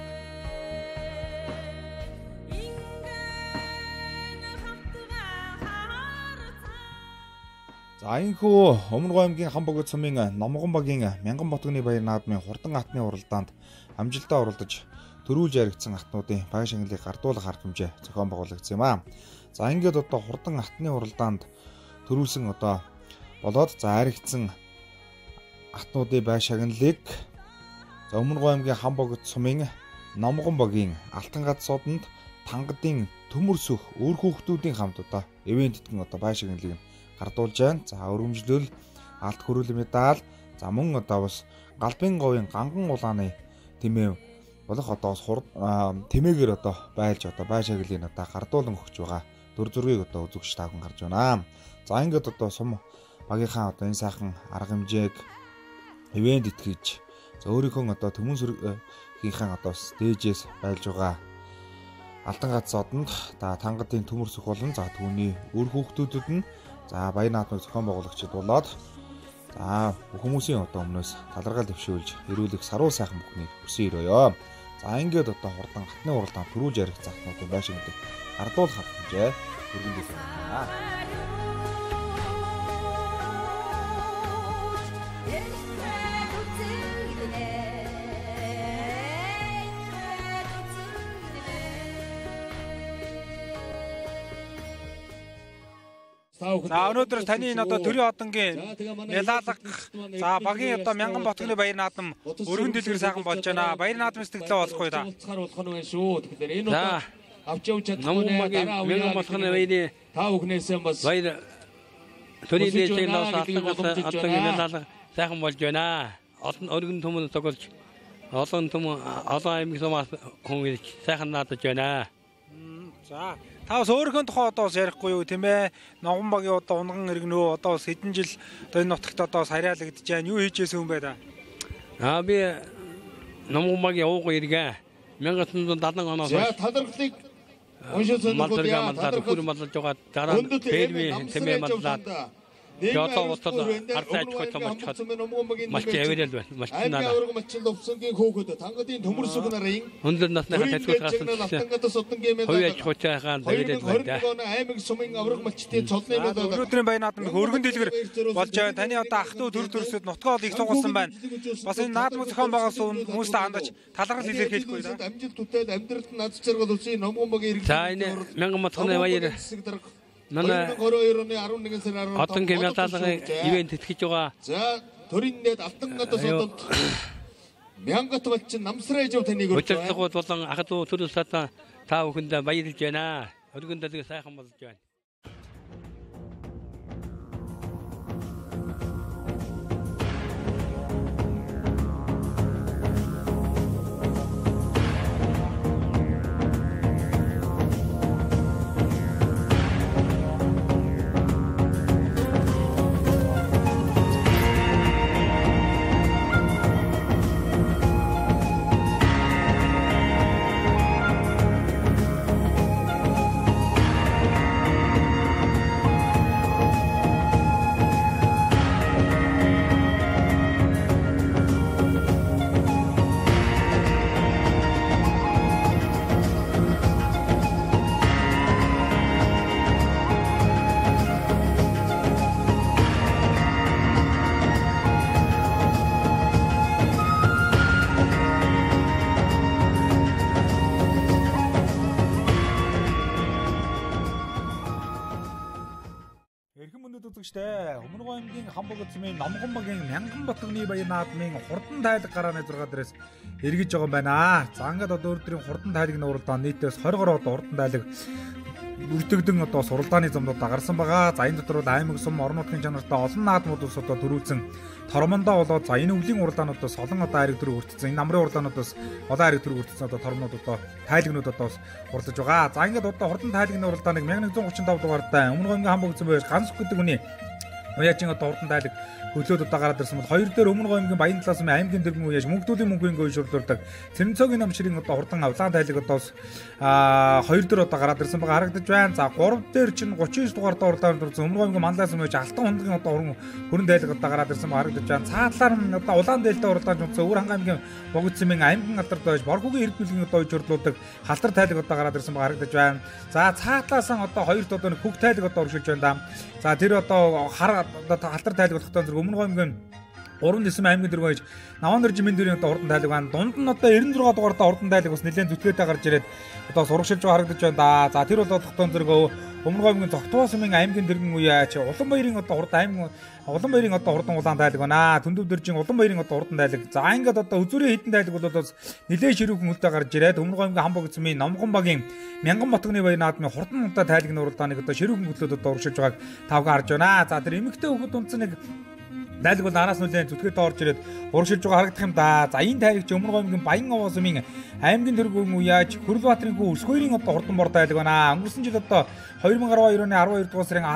За энэхүү Өмнөговь аймгийн Хамбогд сумын Номгон багийн мянган ботгоны баяр наадмын хурдан хатны уралдаанд амжилттай оролдож төрүүлж яригдсан хатнуудын баяр шагналыг гардуулах арга хэмжээ зохион байгуулагдсан юм аа. За ингээд одоо хурдан хатны уралдаанд төрүүлсэн одоо болоод аригдсан хатнуудын баяр шагналыг Өмнөговь аймгийн Хамбогд сумын Номгон багийн Алтан гад содонд тангадын төмөрсөх өөр хүүхдүүдийн хамт одоо ивент тэтгэн одоо баяр шагналыг гардуулж байна. За өргөмжлөл алт хөрүүл медаль за мөн одоо бас галбын говийн ганган улааны тэмээ болох одоо бас тэмээгээр одоо байлж одоо баяр шагналыг одоо гардуулан өгч байгаа төр зургийг одоо үзэгч таахан гарч байна. За ингээд одоо сум багийнхаа одоо энэ сайхан арга хэмжээг ивент итгэж за өөрийнхөө одоо төмөн сүргийнхээ одоо стейжээс байлж байгаа Алтан гад содонд тангадын төмөрсөх болон за түүний өөр хүүхдүүдэд нь за баяр наадмыг зохион байгуулагчид болоод за хүмүүсийн одоо өмнөөс талархал дэвшүүлж ирүүлэх саруу сайхан бүхнийг хүсэн өрөөё. За ингээд одоо хурдан хатны уралдаанд төрүүлж яригдсан хатнуудын байр шагналыг гардуулах хэмжээ өргөндөж байна. За өнөөдөр таны энэ одоо төрийн одонгийн нялалах за багийн одоо мянган ботгоны баяр наадам өргөн дэлгэр сайхан болж байна. Баяр наадмын сэтгэлээ болох уу да.
За авч явж чадахгүй мянган ботгоны баярын та бүхнээсээ бас баяр төрийн дэжийн одоогийн нялалах сайхан болж байна. Олон өргөн төмөн тоглож олон аймаг сумаас хүн ирж сайхан наадаж байна.
За та бас өөрийнхөө тухай одоо бас ярихгүй юу тийм ээ? Номгон багийн одоо унган иргэнөө одоо бас хэдэн жил одоо энэ нутагт одоо бас харьяалагдж байна. Юу хийжсэн юм бэ да?
Би Номгон багийн ууг иргэн 1970 оноос
за талархлыг уншиж сонирхолтой
малж байгаа дараа фермийн тэмээ маллаад Жото устал артаач хотомч малч авирал байна. Малчнаа.
лувсангийн хөөгд тангадын төмөрсөг нарын
өндөр насны хатгууд гарсан. Хоёрч хочаахан авирал байна.
аймаг сумын авраг малчтын цолны болоод
өнөөдрийн баяр наадмын өргөн дэлгэр болж байгаа. Таны одоо ах トゥ төр төрсөд нутгаа олыг сугалсан байна. Бас энэ наадмын зохион байгуулсан хүмүүстээ хандаж талархал илэрхийлэхгүй да.
амжилт төтөл амьдралд над жаргал үсгийн Номгон багийн иргэн.
За энэ мянган мотхоны баяр манай Отон гэмэлтаалгын ивент тэтгэж байгаа.
За төрийн дэд Алтан гадаа содод мянгат болчин намсраа ижив таныг
өргөж удирдлагууд болон ах トゥ төрөл сата та бүхэнд баярлж байна. Өргөн дэлгэр сайхан болж байна.
штэ. Өмнөг аймгийн Хамбогцмын Номгонбагийн Мянган Батгны баяр наадмын хурдан тайлаг гарааны 6 дээрээс эргэж байгаа юм байна. За ингээд одоо өдрийн хурдан тайлагны уралдаан нийтээс 20 гаруй одоо хурдан тайлаг бүртгэгдэн одоо суралдааны замдууд гарсан байгаа. За энэ дотор бол аймаг сум орон нутгийн чанартай олон наадмуудаас одоо төрүүлсэн тормондоо болоод за энэ өвлийн уралдаануудаас олон одоо айраг төрөв өртсөн. Энэ намрын уралдаануудаас олон айраг төрөв өртсөн одоо тормнууд одоо тайлагнууд одоо уралдаж байгаа. За ингээд одоо хурдан тайлагны уралдааныг 1135 дугаартай Өмнөг аймгийн Хамбогцэн байж ганц гэдэг үний уяачин одоо хурдан тайлаг хөлөөд одоо гараад ирсэн бол хоёр дээр Өмнөг аймгийн Баян талаас нь аймгийн дэргэн уяаж мөнгөдүүлийн мөнгөний гүйшүүлдэг Цэрэнцоогийн намширын одоо хурдан авлаан тайлаг одоо хоёр дээр одоо гараад ирсэн байгаа харагдаж байна. За 3 дээр чинь 39 дугаартай уралдаанд орсон Өмнөг аймгийн Манлаас нь уяаж Алтан хундагийн одоо хөрөн тайлаг одоо гараад ирсэн байгаа харагдаж байна. Цаатлаар нь одоо улаан дээлтэй уралдаанд унтсан Өвөр ханга аймгийн Богдцмын аймгийн алдарт байж Борхогийн эрд бүлгийн одоо уйжуурлуулдаг халтар тайлаг одоо гараад ирсэн байгаа харагдаж байна. За цаатлаас нь одоо хоёрт одоо нэг хөг тайлаг одоо уршилж байна да. За тэр одоо хар одоо халтар тайлаг болохтой зэрэг Өмнөг аймгийн 3 дэсэм аймгийн дэргэн байж Наван дэржмийн дэрийн одоо хурдан тайлаг байна. Дунд нь одоо 96 дугаартай хурдан тайлаг бас нэлээд зүтгээтэй гарч ирээд одоо сурагшилж байгаа харагдаж байна да. За тэр бол тогтоон зэрэг Өмнөг аймгийн Цогтвоо сумын аймгийн дэргэн уяач Улаанбаярын одоо хурдан аймгийн Улаанбаярын одоо хурдан улаан тайлаг байна. Түндэв дэржин Улаанбаярын одоо хурдан тайлаг. За ингээд одоо үзүүрийн хитэн тайлаг бол нэлээд ширүүхэн хөлтэй гарч ирээд Өмнөг аймгийн Хамбогцмын Номгонбагийн Мянган Батгны баяр наадмын хурдан удаа тайлагны уралдааныг одоо ширүүхэн хөлөд одоо урагшилж байгааг тавга харж байна. За тэр эмэгтэй хүүхэд унтсан нэг тайлаг бол араас нүлэн зүтгээд орж ирээд урагшилж байгаа харагдах юм да. За энэ тайлаг чи Өмнөг аймгийн Баян овоо сумын аймгийн дэргэн уяач Хүрлбаатарын хүү Өрсгөөгийн одоо хурдан бор тайлаг байна. Өнгөрсөн жил одоо 2012 оны 12 дугаар сарын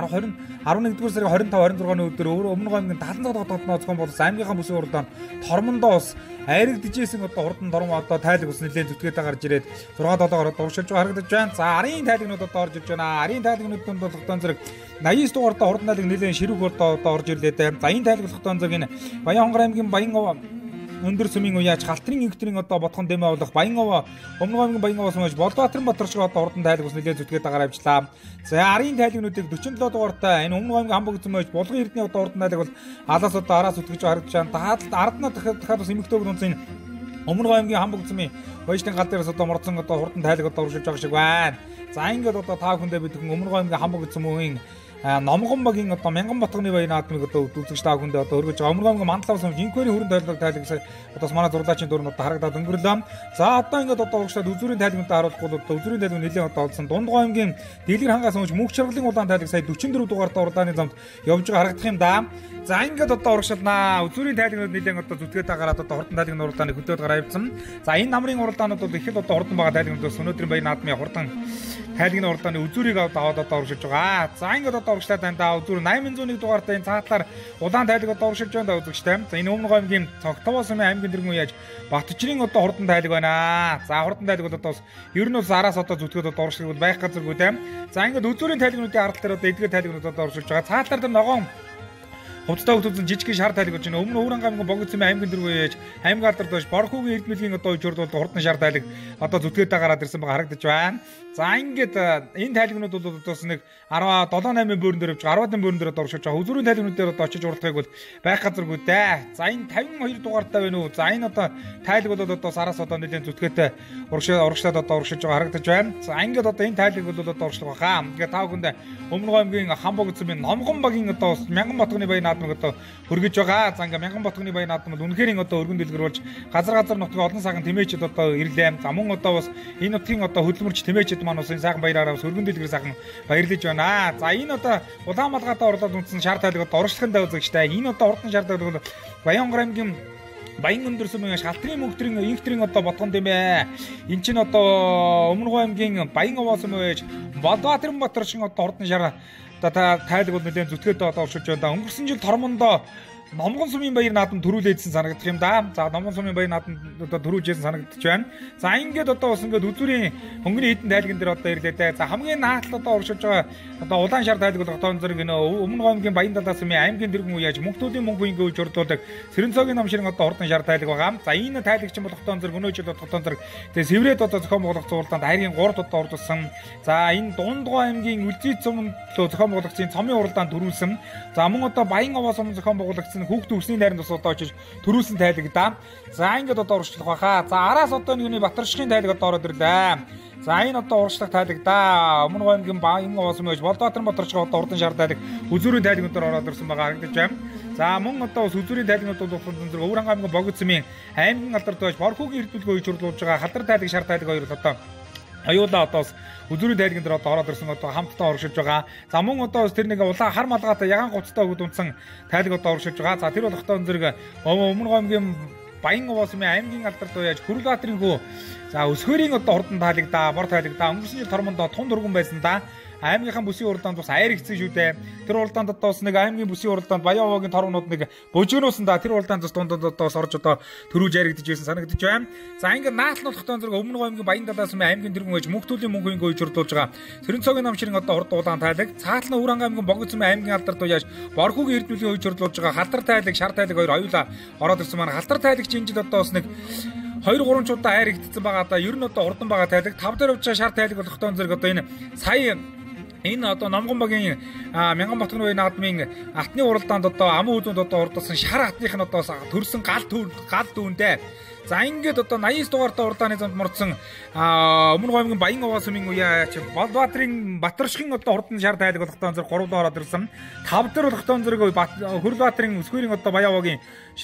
11 дугаар сарын 25 26-ны өдөр Өмнөг аймгийн Талан цогт тооцоон болсон аймгийнхаа бүсийн уралдаанд тормондоо бас айраг дижээсэн одоо хурдан дорм одоо тайлаг ус нэлээд зүтгээд гарч ирээд 6-7-оор урагшилж байгаа харагдаж байна. За арын тайлагнууд одоо орж ирж байна. Арын тайлагнуудын болгоон зэрэг 89 дугаартай хурдан тайлаг нэлээд ширүүх одоо орж ирлээ. За энэ тайлаг болгоон зэрэг энэ Баян хонгор аймгийн Баян овоо өндөр сүмийн уяач Халтрын инхтрийн одоо ботхон дэмэ болох Баян овоо Өмнөг аймгийн Баян овоос мэж Болбаатарын Батар шиг одоо хурдан тайлаг ус нэлээд зүтгээд байгаа авчлаа. За арын тайлагнуудыг 47 дугаартай энэ Өмнөг аймгийн Хамбогцэн мэж Булган эрдний одоо хурдан тайлаг бол алаас одоо араас зүтгэж харагдаж байна. Арднаа дахиад бас эмэгтэй өгнөц энэ Өмнөг аймгийн Хамбогцмын Баяжтын гал дээрээс одоо морцсон одоо хурдан тайлаг одоо уршилж байгаа шиг байна. За ингээд одоо та бүхэндээ бид Өмнөг аймгийн Хамбогцмын Номгонбагийн одоо Мянган Батгны баяр наадмыг одоо үзэгч та бүхэндээ одоо өргөж байгаа. Өмнөг аймгийн Мандлав сум Жинквэрийн хүрэн тайлаг одоо манай зурлаачийн дөрөнд одоо харагдаад өнгөрлөө. За одоо ингээд одоо урагшаад үзүүрийн тайлгуудаа харуулахгүй одоо үзүүрийн тайлгууд нэлээд одоо олсон. Дундгой аймгийн Дэлгэр хангаас өмч Мөнх Чаргалын улаан тайлаг сая 44 дугаартай уралдааны замд явж байгаа харагдах юм да. За ингээд одоо урагшаалнаа. Үзүүрийн тайлгууд нэлээд одоо зүтгээд агараад одоо хурдан тайлагны уралдааны хөдөөд гараа явсан. За энэ намрын уралдаанууд бол их л одоо хурдан байгаа тайлагнуудаас өнөөдрийн баяр наадмын хурдан тайлагны уралдааны үзүүрийг аваад одоо урагшилж байгаа. За ингээд одоо урагшлаад байна да. Үзүүр 801 дугаартай энэ цаатлаар улаан тайлаг одоо урагшилж байна да үзэгчтэй. За энэ Өмнөг аймгийн Цогтвоо сумын аймгийн дэргэн уяач Батчрын одоо хурдан тайлаг байна. За хурдан тайлаг бол одоо ер нь бас араас одоо зүтгээд одоо урагшлах байх газаргүй тийм. За ингээд үзүүрийн тайлагнуудын арал дээр одоо эдгээр тайлагнууд одоо урагшилж байгаа. Цаатлаар дээр ногоон хувцтай хөтөлсөн жижигхэн шар тайлаг болж байна. Өмнө Өвөр аймгийн Богдцмын аймгийн дэргэн уяач аймгийн алдарт байж Борхогийн эрд бүлгийн одоо уйжуурлууд хурдан шар тайлаг одоо зүтгээд гараад ирсэн байгаа харагдаж байна. За ингээд энэ тайлагнууд бол одоо нэг 17-8 бөөрөн дээр явж 10-ын бөөрөн дээр оршиж байгаа. Үзүүрийн тайлагнууд дээр одоо очиж уралдахыг бол байх газаргүй дээ. За энэ 52 дугаартай байна уу? За энэ одоо тайлаг бол одоо сараас одоо нэлээд зүтгээтэй урагшлаад одоо урагшиж байгаа харагдаж байна. За ингээд одоо энэ тайлаг бол одоо урагшлах баха. Ингээд та бүхэнд Өмнөг аймгийн Хамбогцмын Номгонбагийн одоо Мянган Батгны баяр наадмыг одоо хөргөж байгаа. За ингээд Мянган Батгны баяр наадмыг үнэхээр одоо өргөн дэлгэр болж газар нутгийн олон цагаан тэмээчд одоо ирлээ. За мөн одоо бас энэ нутгийн одоо хөдөлмөрч тэмээчд маань бас энэ сайхан баяраараа бас өргөн дэлгэр сайхан баярлаж байна. За энэ одоо Улаанбалгаатай орлоод үндэсэн шар тайлаг одоо урагшлахын үзэгчтэй. Энэ одоо хурдан шар тайлаг бол Баян хонгор аймгийн Баян өндөр сүмийн Халтрын мөнгөтрийн инхтрийн одоо ботхон дэмэ. Энд чинь одоо Өмнөг аймгийн Баян овоо сум байж Болбаатарын Батар шиг одоо хурдан шар одоо тайлаг бол нэлээд зүтгээд одоо уршилж байна. Өнгөрсөн жил тормондоо Номгон сумын баяр наадам төрүүлээдсэн санагдах юм да. За Номгон сумын баяр наадам одоо төрүүлжсэн санагдаж байна. За ингээд одоо бас ингээд үзүүрийн хөнгөний хитэн тайлгын дээр одоо ирлээ дээ. За хамгийн наатал одоо уршилж байгаа одоо улаан шар тайлаг болох тоон зэрэг Өмнөг аймгийн Баян талаас сумын аймгийн дэргэн уяач мөнхтүүдийн мөнгөний гүйж урдуулдаг Цэрэнцоогийн намширын одоо хурдан шар тайлаг байгаа. За энэ тайлагч болох тоон зэрэг өнөө жил болох тоон зэрэг тэгээ Сэврээд одоо зохион байгуулах уралдаанд хайрын 3 удаа ордуулсан. За энэ Дундгой аймгийн Үлзий цум зохион байгуулагчийн цомын уралдаанд төрүүлсэн. За мөн одоо Баян овоо сум зохион байгуулагчийн нь хүүхд өсний найранд бас одоо очиж төрүүлсэн тайлэг да. За ингээд одоо урагшлах баха. За араас одоо нэгний Батаршихын тайлэг одоо ороод ирлээ. За энэ одоо урагшлах тайлэг да. Өмнө гомгийн Баян Овоос мэж Болдоотар Батарших одоо урдан шар тайлэг үзүүрийн тайлгууд ороод ирсэн байгаа харагдаж байна. За мөн одоо бас үзүүрийн тайлгнууд бол зөв Өвөрхан аймгийн Богдсмын аймгийн алдартай Борхүүгийн эрдүүлгээ үеж хурлуулж байгаа Халдар тайлэг шар тайлэг хоёр л одоо аюулаа одоо үзүүрийн тайлгын дээр одоо ороод ирсэн одоо хамтдаа урагшилж байгаа. За мөн одоо тэр нэг улаан хар малгайтай ягаан гоцтой өгд унтсан тайлэг одоо урагшилж байгаа. За тэр бол хотоо зэрэг Өмнө гомгийн Баян Овоосмын аймгийн алдартай яаж Хүрлбаатарын хүү. За өсгөрийн одоо хурдан тайлэг да, бор тайлэг да. Өнгөрсөн жил Тормонд тун дурган байсан да. Аймгийнхаа бүсийн уралдаанд бас аяр ихсэн шүү дээ. Тэр уралдаанд одоо бас нэг аймгийн бүсийн уралдаанд Баян Овоогийн торгонууд нэг божигнуусан да. Тэр уралдаанд бас дундад одоо орж одоо төрүүлж яригдж байсан санагдаж байна. За ингээд наалтнууд хотон зэрэг Өмнө гомгийн Баян Далаасмын аймгийн тэргүүн ээж Мөнхтөлийн мөнхийн гүйж хурлуулж байгаа. Сэрэнцогийн намширын одоо урд улаан тайлэг, Цаатлан Өвөрхан аймгийн Богдсмын аймгийн алдарт уяаж Борхүүгийн эрдүүлгийн гүйж хурлуулж байгаа Халдар тайлэг, шар тайлэг хоёр оюула ороод ирсэн маань Халдар тайлэг чинь жил одоо бас нэг 2-3 чуудаа хайр игдсэн байгаа. Одоо ер нь одоо хурдан байгаа тайлэг 5 дээр явж байгаа шар тайлэг болох тон зэрэг одоо энэ сая энэ одоо Номгон багийн Мянган Батгын наадмын алтны уралдаанд одоо амын үзүүнд одоо урдсан шар хатных нь одоо төрсөн гал дүүндээ. За ингээд одоо 89 дугаартай уралдааны замд мордсон Өмнө гомгийн Баян Овоосмын уяач Болбаатарын Батаршихын одоо хурдан шар тайлэг болох тон зэрэг 3 доор ороод ирсэн. 5 дээр болох тон зэрэг Хүрлбаатарын өсгөрийн одоо Баян Овоогийн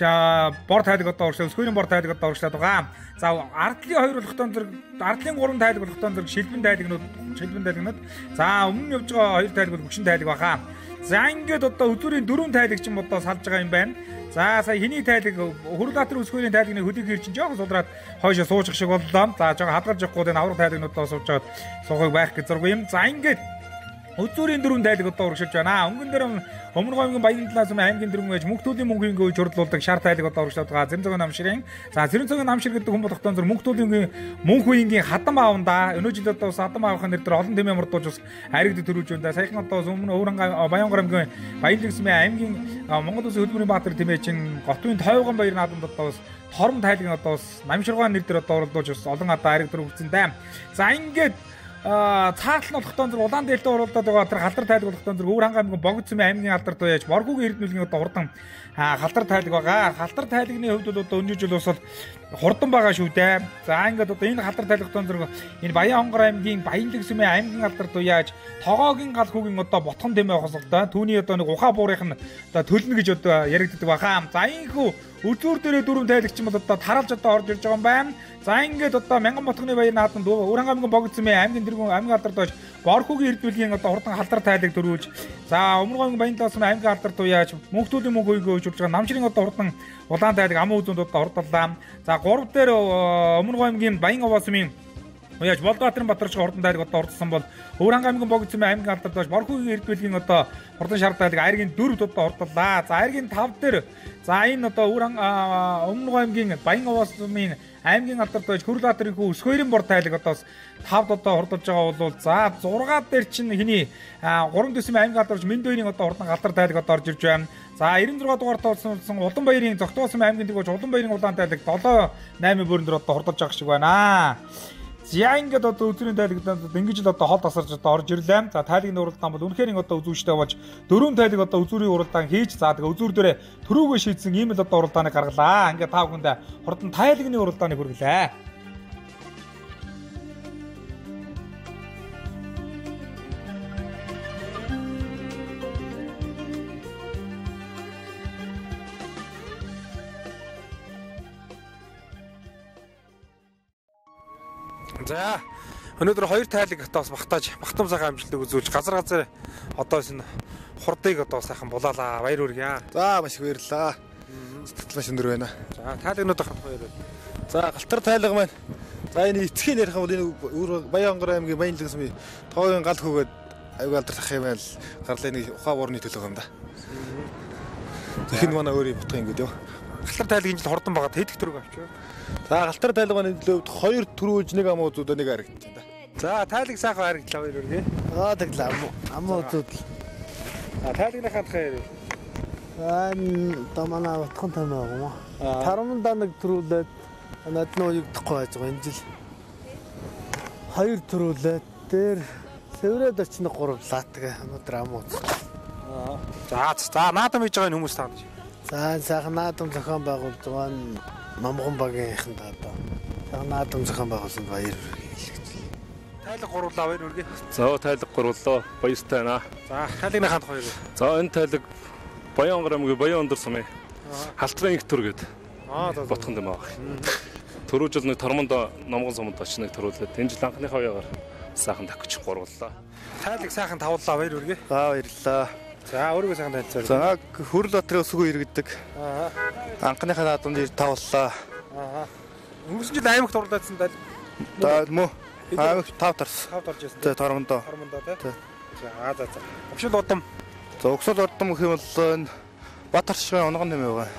бор тайлэг одоо урагшлаа өсгөрийн бор тайлэг одоо урагшлаад байгаа. За ардлын 2 болох тон зэрэг ардлын 3 тайлэг болох тон зэрэг шилбэн тайлгнууд. За өмнө явж байгаа 2 тайлэг бол бүгшин тайлэг баха. За ингээд одоо үзүүрийн 4 тайлэг ч юм одоо салж байгаа юм байна. За сая хэний тайлэг Хүрлбаатарын өсгөрийн тайлгны хөдийг ирчин жоохон судраад хойшоо суучих шиг боллоо. За жоохон хадгалж явахгүй энэ авраг тайлгнуудаа сууж аваад суугыг байх гэж зургүй юм. За ингээд үзүүрийн 4 тайлэг одоо урагшилж байна. Өнгөн дээр Өмнө гомгийн Баян Далаасмын аймгийн тэргүүн ээж Мөнхтөлийн мөнхийн гүйж хурлуулдаг шар тайлэг одоо урагшлаад байгаа. Зэрэнцогийн намширын. За Зэрэнцогийн намшир гэдэг хүн болохтон зур Мөнхтөлийн мөнхүйнгийн хатан аавнда өнөө жил одоо хатан аавын нэр дээр олон тэмээ мурдуулж бас хайрыг төрүүлж байна. Саяхан одоо Өмнө Өвөрхан Баян аймгийн Баян Далаасмын аймгийн Монгол Улсын хөдөлмөрийн баатар тэмээ чин Готвын Тойвгон баяр наадамд одоо бас торон тайлэг одоо бас намширгаан нэр дээр одоо оруулж бас олон одоо хайрыг төрүүлсэн дээ. За ингээд цаатлан болохтон зэрэг улаан дээлтэй оруулаад байгаа тэр Халдар тайлэг болохтон зэрэг Өвөрхан аймгийн Богдсмын аймгийн алдарт уяаж Борхүүгийн эрдүүлгийн одоо хурдан Халдар тайлэг байгаа. Халдар тайлгны хувьд бол одоо өнөө жил бас хурдан байгаа шүү дээ. За ингээд одоо энэ Халдар тайлгтон зэрэг энэ Баян Хонгор аймгийн Баян Далаасмын аймгийн алдарт уяаж Тогоогийн гал хүүгийн одоо ботхон тэмээ хосолтой. Түүний одоо нэг ухаа буурынх нь одоо төлнө гэж одоо яригддаг баха. За ийхүү үзүүр дээрээ 4 тайлагч юм бол одоо таралж одоо орж ирж байгаа юм байна. За ингээд одоо Мянган Батгын баяр наадманд Өвөрхан аймгийн Богдсмын аймгийн тэргүүн аймгийн алдарт байж Борхүүгийн эрдүүлгийн одоо хурдан Халдар тайлэг төрүүлж за Өмнө гомгийн Баян Далаасмын аймгийн алдарт уяаж Мөнхтөлийн мөнхийг өгж байгаа намширын одоо хурдан улаан тайлэг амын үзүүнд одоо хурдлаа. За 3 дээр Өмнө гомгийн Баян Овоосмын уяаж Болбаатарын Батарших хурдан тайлэг одоо урдсан бол Өвөрхан аймгийн Богдсмын аймгийн алдарт байж Борхүүгийн эрдүүлгийн одоо хурдан шар тайлэг айргийн 4 одоо хурдлаа. За айргийн 5 дээр за энэ одоо Өмнө гомгийн Баян Овоосмын аймгийн алдарт байж Хүрлбаатарын хүү өсгөрийн бор тайлэг одоо 5 одоо хурдж байгаа бол за 6 дээр чинь хэний 3 дэсмийн аймгийн алдарт Мэндөөний одоо хурдан Халдар тайлэг одоо орж ирж байна. За 96 дугаартай болсон Уланбаярын Зогтоосон аймгийн тэргүүж Уланбаярын улаан тайлэг 7-8 бүрэн дээр одоо хурдж байгаа шиг байна. За ингээд одоо үзүүрийн тайлгад ингэж л одоо хол тасарч одоо орж ирлээ. За тайлагны уралдаан бол үнэхээр одоо үзүүштэй болж 4 тайлаг одоо үзүүрийн уралдаан хийж за тэгээ үзүүр дээрээ төрөөгөө шийдсэн ийм л одоо уралдааныг гаргалаа. Ингээд та бүхэндээ хурдан тайлагны уралдааныг хүргэлээ. За өнөөдөр 2 тайлаг хатаас багтааж багтам сайхан амжилтыг үзүүлж газар одоо энэ хурдыг одоо сайхан булаалаа. Баяр хүргье.
За маш их баярлалаа. Сэтгэл маш өндөр байна.
За тайлагнууд хат хоёр байна.
За Галтар тайлга маань. За энэ эцгийн ярих бол энэ Баян Хонгор аймгийн Баян Далаасмын Тогоогийн гал хөөгээд аюул алдрах юм байл гарлаа нэг ухаа буурны төлөв юм да. Тэгэхэд манай өөрийн бутгын ингэдэг ёо.
Галтар тайлагын жил хурдан байгаа тэдэх төрөг авчаа.
За Галтар тайлганы төлөвд 2 төрүүлж нэг ам уудууд нэг харагдаж байна да.
За тайлаг сайхан харагдлаа хоёр үргээ.
Тэглээ ам уудууд.
Тайлагны хат хоёр.
Одоо манай утхан таймаа байгаа юм аа. Тарамдаа нэг төрүүлээд надад нөө югдахгүй байж байгаа энэ жил. 2 төрүүлээд дээр сэврээд очно 3 лаатга өнөөдөр ам ууд.
За наадам хийж байгаа хүмүүс таана.
За сайхан наадам зохион байгуулж байгаа нь Номгон багийнхэнд одоо сайхан наадам зохион байгуулсанд баяр хүргэе.
Тайлга гурлаа баяр хүргэе.
За тайлга гурлаа баяртай байна.
За тайлгын ханд хоёр.
За энэ тайлга Баянгар аймгийн Баян өндөр сумын халтрын их төр гээд ботхон юм аа. Төрөө жил нэг тормонд Номгон сумд очиж нэг төрүүлээд энэ жил анхныхаа уяагаар сайхан тахиж гурлаа.
Тайлаг сайхан тавууллаа баяр хүргэе.
За баярлалаа.
За өөрийгөө сайхан танилцуулъя.
За Хүрл Батрын өсгөө иргэдэг. Анхныхаа наадамд ир тавууллаа.
Өнгөрсөн жил аймагт дурлаадсан тал.
За мөн аймагт 5 тарс.
5 тарж байсан.
Тэ тормондоо.
Тий. За. Өгшил удам.
За өгшил удам гэх юм бол Батаршгийн онгон нэм байгаа.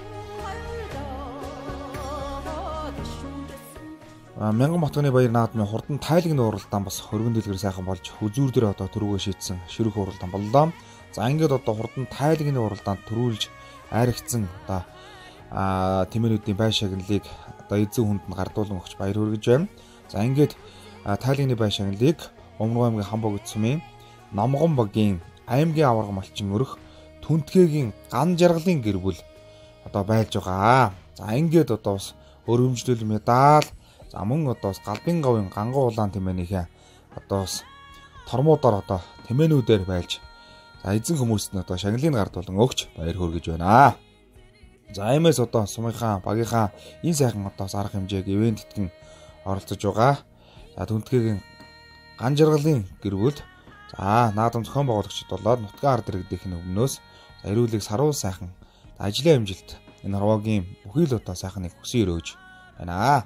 Мянган Батганы баяр наадмын хурдан тайлагны уралдаан бас хөргөн дэлгэр сайхан болж үзүүр дээр одоо төрөөгөө шийдсэн ширүүх уралдаан боллоо. За ингээд одоо хурдан тайлагны уралдаанд төрүүлж айрагцсан одоо тэмээнүүдийн бай шагналыг одоо эзэн хүнд нь гардуулан өгч баяр хүргэж байна. За ингээд тайлагны бай шагналыг Өмнөг аймгийн Хамбогд сумын Номгон багийн аймгийн аварга малчин өрх Түнтгээгийн ган жаргалын гэр бүл одоо байлж байгаа. За ингээд одоо бас өргөмжлөл медаль за мөн одоо бас галбын говийн ганган улаан тэмээнийхээ одоо бас тормуудаар одоо тэмээнүүдээр байлж за эзэн хүмүүст нь одоо шагналыг гардуулан өгч баяр хүргэж байна. За иймээс одоо сумынхаа багийнхаа энэ сайхан одоо арга хэмжээг ивент тэтгэн оролцож байгаа. За Түнтгээгийн ган жаргалын гэр бүл за наадам зохион байгуулагчид болоод нутгийн ард иргэдийн өмнөөс эрүүлэг саруул сайхан ажлын амжилт энэ хорвоогийн бүхий л одоо сайхныг хүсэн өрөөж байна.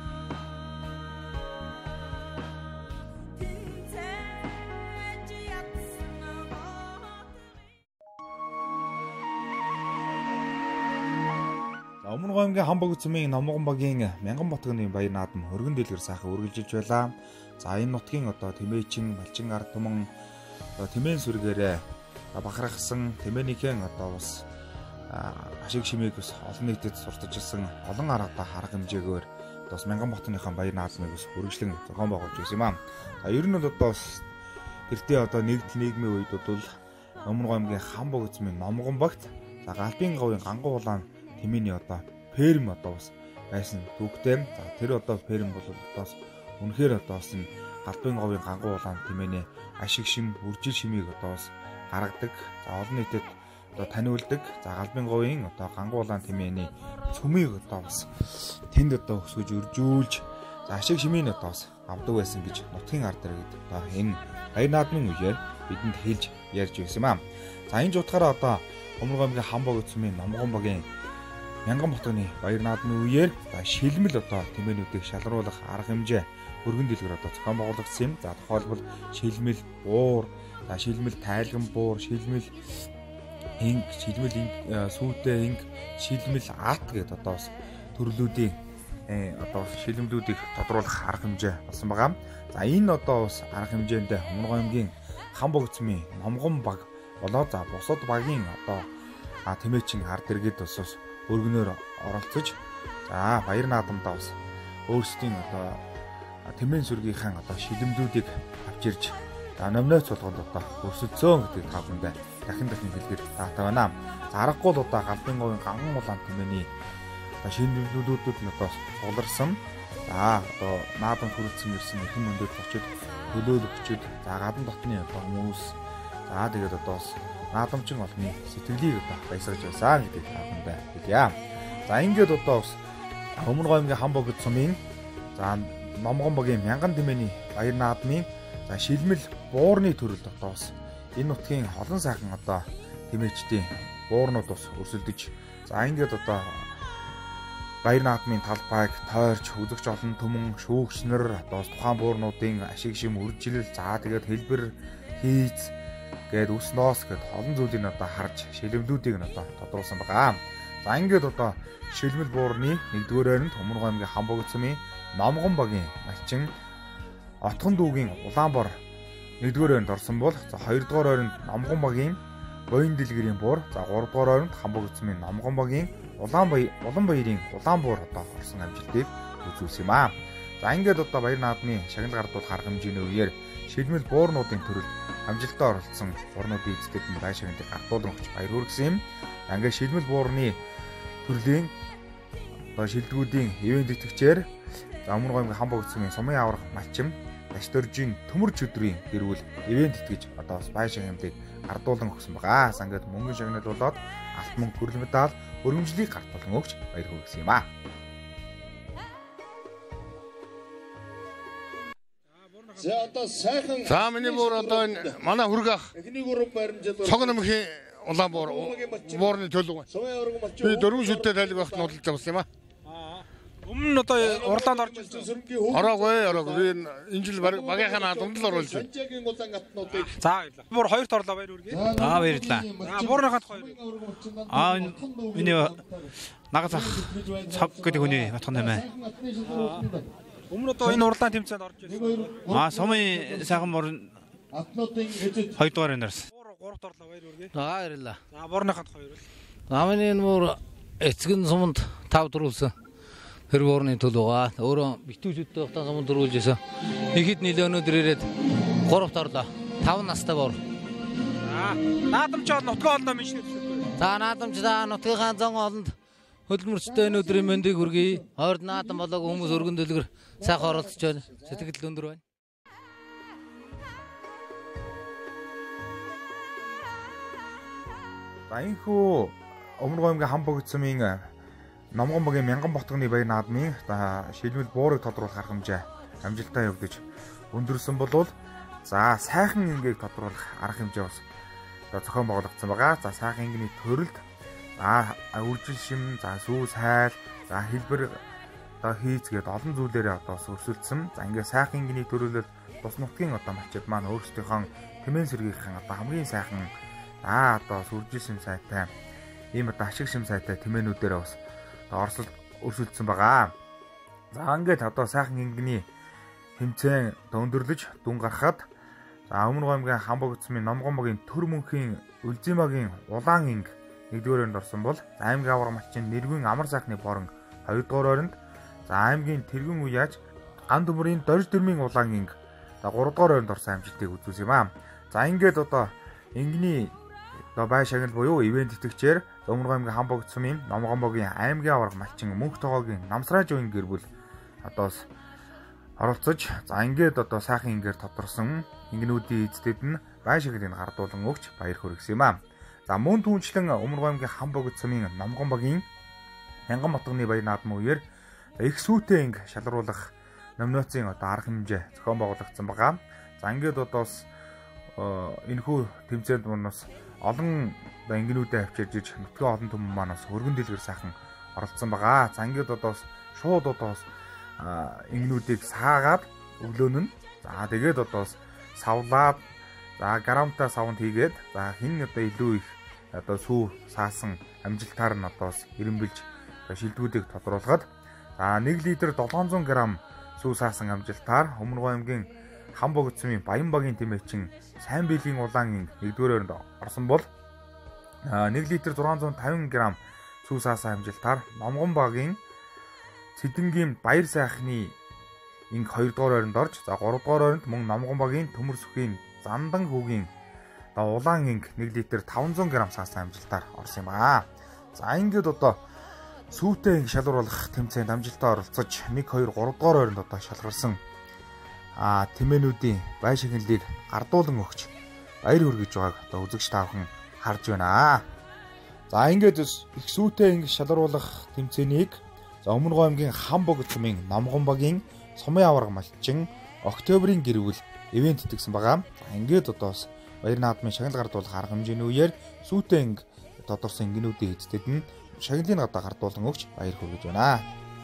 Өмнөг аймгийн Хамбогд сумын Номгон багийн Мянган Батганы баяр наадам хөргөн дэлгэр сайхан үргэлжилж байлаа. За энэ нутгийн одоо Тэмээчин, Малчин ард түмэн тэмээн сүргээрээ бахархсан тэмээнийхэн одоо бас ашиг шимээг бас олон нийтэд суртаж ирсэн олон аргатай харга хэмжээгээр бас Мянган Батныхаа баяр наадмыг бас үргэлжлэн зохион байгуулж байсан юм аа. Ер нь бол одоо бас тэртээ одоо нэгдэл нийгмийн үед бол Өмнөг аймгийн Хамбогд сумын Номгон багт за галбын говийн ганган улаан тэмээний одоо ферм одоо бас байсан түүхтэй. За тэр одоо ферм бол одоо үнэхээр одоо бас галбын говийн ганган улаан тэмээний ашиг шим, үржил шимийг одоо бас гаргадаг. За олон нийтэд одоо таниулдаг. За галбын говийн одоо ганган улаан тэмээний цөмийг одоо бас тэнд одоо өсгөж өржүүлж за ашиг шимийг одоо бас авдаг байсан гэж нутгийн ард иргэд одоо энэ баяр наадмын үеэр бидэнд хэлж ярьж байсан юм аа. За энэ жутгаараа одоо Өмнөг аймгийн Хамбогд сумын Номгон багийн Мянган Батганы баяр наадмын үеэр шилмэл одоо тэмээнүүдийг шалруулах арга хэмжээ хөргөн дэлгэр одоо зохион байгуулагдсан юм. За тухайлбал шилмэл буур, за шилмэл тайлган буур, шилмэл инг, шилмэл инг, сүйтэй инг, шилмэл алт гэдэг одоо бас төрлүүдийн одоо шилмлүүдийг тодруулах арга хэмжээ болсон байгаа. За энэ одоо бас арга хэмжээнд Өмнөг аймгийн Хамбогд сумын Номгон баг болоод за бусад багийн одоо тэмээчин ард иргэд бас өргөнөөр оролцож за баяр наадамдаа бас өөрсдийн одоо тэмээн сүргийнхаа одоо шилэмдүүдийг авч ирж за номиноц болгонд одоо өрсөлдсөн гэдэг тавхандаа дахин хэлгээд таатай байна. За аргагүй л одоо галбын говийн ганган улаан тэмээний шилэмдүүдүүд нь одоо суларсан. За одоо наадам хүрэлцэн ирсэн эрхэм мөндөд очид төлөөлөгчд за гадна дотны одоо хүмүүс за тэгээд одоо наадамчин олны сэтгэлийг одоо баясгаж байсан гэдэг тавхандаа хэлье. За ингээд одоо бас Өмнөг аймгийн Хамбогд сумын за Номгон багийн Мянган тэмээний баяр наадмын за шилмэл буурны төрөлд одоо бас энэ нутгийн олон сайхан одоо тэмээчдийн буурнууд бас өрсөлдөж за ингээд одоо баяр наадмын талбайг тойрч үзэгч олон түмэн шүүгчнэр одоо тухайн буурнуудын ашиг шим үржилэл за тэгээд хэлбэр хийц гээд үс ноос гээд олон зүйлийг одоо харж шилэмдүүдийг нь одоо тодруулсан байгаа. За ингээд одоо шилмэл буурны 1-р ойронд Өмнөг аймгийн Хамбогд сумын Номгон багийн малчин Отгон дүүгийн Улаанбор 1-р ойронд орсон бол за 2-р ойронд Номгон багийн Боин дэлгэрийн буур за 3-р ойронд Хамбогд сумын Номгон багийн Улан баярын Улаанбуур одоо орсон амжилтыг үзүүлсэн юм аа. За ингээд одоо баяр наадмын шагнал гардуулах арга хэмжээний үеэр шилмэл буурнуудын төрөлд амжилттай оролцсон буурнуудын эздэд нь байр шагналыг гардуулан өгч баяр хүргэсэн юм. Ингээд шилмэл буурны төрлийн одоо шилдэгүүдийн ивент тэтгэгчээр Өмнө Гомгийн Хамбог цэцмийн сумын аврах малчим Дашдоржийн төмөрч өдрийн гэрүүл ивент тэтгэж одоо бас байшин хэмтгийг гардуулан өгсөн байгаа. Ингээд мөнгөний шагнал болоод алт мөнгө хүрэл медаль өргөмжлийг гартуулан өгч баяр хүргэсэн юм аа.
За миний бүр одоо энэ манай хүргах цогномхийн Улаанбуур буурны төлөв. Би 4 шүттэй тайлбар багт нь удалж авсан юм аа.
Өмнө нь одоо урлаанд орж ирсэн.
Ороогүй. Би энэ жил багийнхаа дундал оруулж байна.
За баярлалаа. Бүр хоёрт орлоо баяр үргээ.
Баярлалаа.
Буурныханд хоёр.
Миний нагас цаг гэдэг хүний батхан нэмэ.
Өмнө одоо энэ урлаан тэмцээнд орж ирсэн.
Сумын сайхан мөр 2 дугаар нэрс.
3-т орлоо баяр үргээ.
Баярлалаа.
Буурныханд хоёр.
Миний мөр эцгэн суманд 5 дөрүүлсэн. Тэр буурны төлөвгаа өөрөө битүүжүүдтэй багтаа суманд дөрүүлж исэн. Ихэд нэлээ өнөөдөр ирээд 3-т орлоо. 5 настай буур.
Наадамч нутгаа олноо минь шийдсэн.
За наадамч нутгийнхаа зон олонд хөдөлмөрчтэй өнөөдрийн мэндийг хүргэе. Хойд наадам болоог хүмүүс өргөн дэлгэр сайхан оролцож байна. Сэтгэл өндөр байна.
Баянхүү Өмнө Гомгийн Хамбог цэцмийн Номгонбогийн Мянган ботгоны баяр наадмын шилмэл буурыг тодруулах арга хэмжээ амжилттай явагдаж өндөрсөн болвол за сайхан ингийг тодруулах арга хэмжээ бас зохион байгуулагдсан байгаа. За сайхан ингийн төрөлд үржил шим, за сүүс хайл, за хэлбэр одоо хийц гээд олон зүйлээрээ одоо өрсөлдсөн. За ингээд сайхан ингийн төрөлөөр тус нутгийн одоо малчид маань өөрсдийнхөө тэмээн сэргийнхээ одоо хамгийн сайхан одоо үржил шим сайтай ийм одоо ашиг шим сайтай тэмээнүүдээр бас орсолд өрсөлдсөн байгаа. За ингээд одоо сайхан ингийн тэмцээн өндөрлөж дүн гарахад за Өмнө Гомгийн Хамбог цэцмийн Номгонбогийн төр мөнхийн Үлзимагийн улаан инг 1-р орнд орсон бол аймгийн авраг малчин Нэргэн амар сайхны борон 2-р орнд за аймгийн тэргэн уяаж ган төмрийн дорж дэрмийн улаан инг 3-р орнд орсон амжилтыг үзүүлсэн юм аа. За ингээд одоо ингийн одоо бай шагнал буюу ивент тэтгэгчээр Өмнө Гомгийн Хамбог цэцмийн Номгонбогийн аймгийн авраг малчин Мөнх тогоогийн Намсраж уян гэр бүл одоо оролцож за ингээд одоо сайхан ингээр тодорсон ингнүүдийн эздэд нь бай шагналыг гардуулан өгч баяр хүргэсэн юм аа. За мөн түүнчлэн Өмнө Гомгийн Хамбог цэцмийн Номгонбогийн Мянган ботгоны баяр наадмын үеэр их сүйтэй инг шалруулах номинацийн одоо арга хэмжээ зохион байгуулагдсан байгаа. За ингээд одоо энэхүү тэмцээнд мунаас олон ингнүүдээ авчирж иж нутгийн олон түмэн маань бас өргөн дэлгэр сайхан оролцсон байгаа. За ингээд одоо шууд одоо ингнүүдийг саагаад өглөөн нь за тэгээд одоо савлаад за грамтай савнд хийгээд за хин одоо илүү их одоо сүү саасан амжилтаар нь одоо ирэмбэлж шилдэгүүдийг тодруулахад за 1 литр 700 г сүү саасан амжилтаар Өмнө Гомгийн Хамбог цэцмийн Баянбагийн тэмээчин сайн биелийн улаан инг 1-р орнд орсон бол 1 литр 650 г сүү саасан амжилтаар Номгонбогийн Цэдэнгийн Баяр сайхны инг 2-р орнд орж за 3-р орнд мөн Номгонбогийн Төмөр сүхийн Зандан хүүгийн улаан инг 1 литр 500 г саасан амжилтаар орсон юм аа. За ингээд одоо сүүтэй инг шалруулах тэмцээнд амжилттай оролцож 1 2 3-р орнд одоо шалгарсан тэмээнүүдийн бай шагналыг гардуулан өгч баяр хүргэж байгааг одоо үзэгч таавхан харж байна. За ингээд их сүүтэй инг шалруулах тэмцээнийг за Өмнө Гомгийн Хамбог цэцмийн Номгонбогийн сумын авраг малчин Октябрийн гэрүүл ивент итгэсэн байгаа. За ингээд одоо баяр наадмын шагнал гардуулах арга хэмжээний үеэр сүүтэй инг тодорсон ингнүүдийн эздэд нь шагналыг одоо гардуулан өгч баяр хүргэж байна.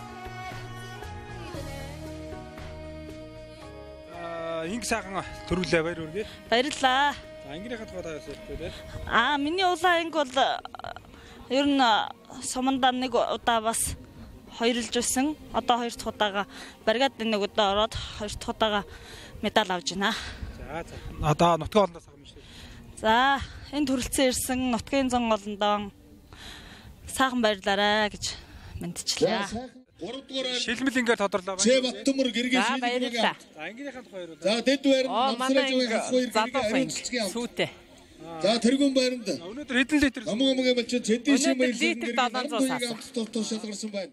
Инг сайхан төрүүлээ баяр үргээ.
Баярлалаа.
За ангийнхаа тухай та яасан бэ?
Миний улаан инг бол ер нь сумандаа нэг удаа бас хоёрлж байсан. Одоо 2 дахь удаага баригад нэг удаа ороод 2 дахь удаага медаль авж байна.
За одоо нутгийн олондоо сайхан шүү.
За энэ төрөлцөн ирсэн нутгийн зон олондоо сайхан баярлаарай гэж мэдчихлээ.
3-р
шилмэл ингээр тодорлоо байна.
Баттөмөр гэргийн шилмэлээ.
За
ангийнхаа тухай юу?
За дэд байр Намсраж уян хас хоёр гэргийн
сүүтэй.
За тэргүүн баяранд.
Өнөөдөр хэдэн литр?
Намгамгийн малчин Цэдишийн
литр 700
автобус шалгарсан байна.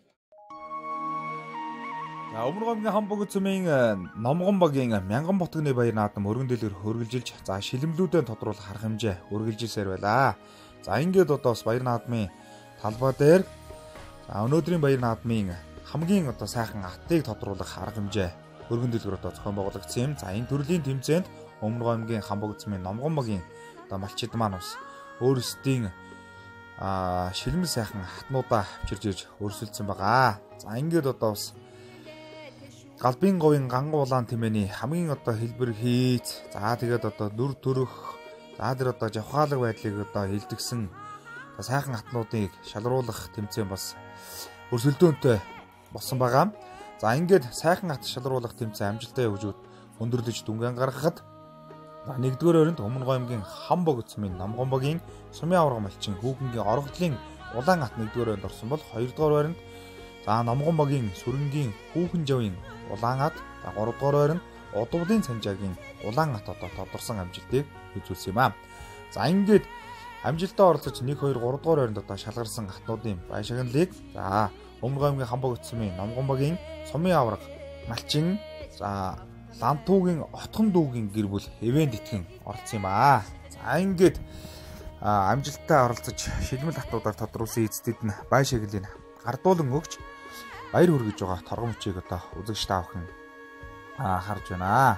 За Өмнөгомгийн хамбог цөмийн Номгон багийн Мянган ботгны баяр наадам өргөн дэлгэр хөргөлжилж за шилэмлүүдэд тодруулах арга хэмжээ үргэлжилсээр байлаа. За ингээд одоо бас баяр наадмын талбай дээр за өнөөдрийн баяр наадмын хамгийн одоо сайхан аттыг тодруулах арга хэмжээ өргөн дэлгэр одоо зохион байгуулагдсан юм. За энэ төрлийн тэмцээнд Өмнөгомгийн хамбог цөмийн Номгон багийн одоо малчид маань бас өөрсдийн шилмэл сайхан хатнуудаа авчирж ирж өрсөлдсөн байгаа. За ингээд одоо бас Галбын говийн ганган улаан тэмээний хамгийн одоо хэлбэр хийц за тэгээд одоо нүр төрөх за тэр одоо жавхаалаг байдлыг одоо хилдэгсэн сайхан хатнуудыг шалруулах тэмцээн бас өрсөлдөөнтэй болсон байгаа. За ингээд сайхан хат шалруулах тэмцээн амжилттай явжууд өндөрлөж дүнгийн гаргахад 1-р ойронд Өмнөгомгийн хамбог цөмийн Номгон багийн Сумын аварга малчин хүүхэнгийн оргодлын улаан хат 1-р ойронд орсон бол 2-р ойронд за Номгон багийн Сүрэнгийн хүүхэн жавын улаан хат 3-р ойронд Удвалын Цанжаагийн улаан хат одоо тодорсон амжилтыг үзүүлсэн юм аа. За ингээд амжилтаа оролцож 1 2 3-р ойронд одоо шалгарсан хатнуудын байшаглалыг за Өмнөгомгийн хамбог цөмийн Номгон багийн Сумын аварга малчин за Лантуугийн Отхон дүүгийн гэр бүл эвент итгэн оролцсон юм аа. За ингээд амжилтаа оролцож шилмэл хатнуудаар тодруулсан эцэдэд нь байшаглалыг гардуулан өгч баяр хүргэж байгаа торгон мөчийг одоо үзэгч та бүхэн харж байна.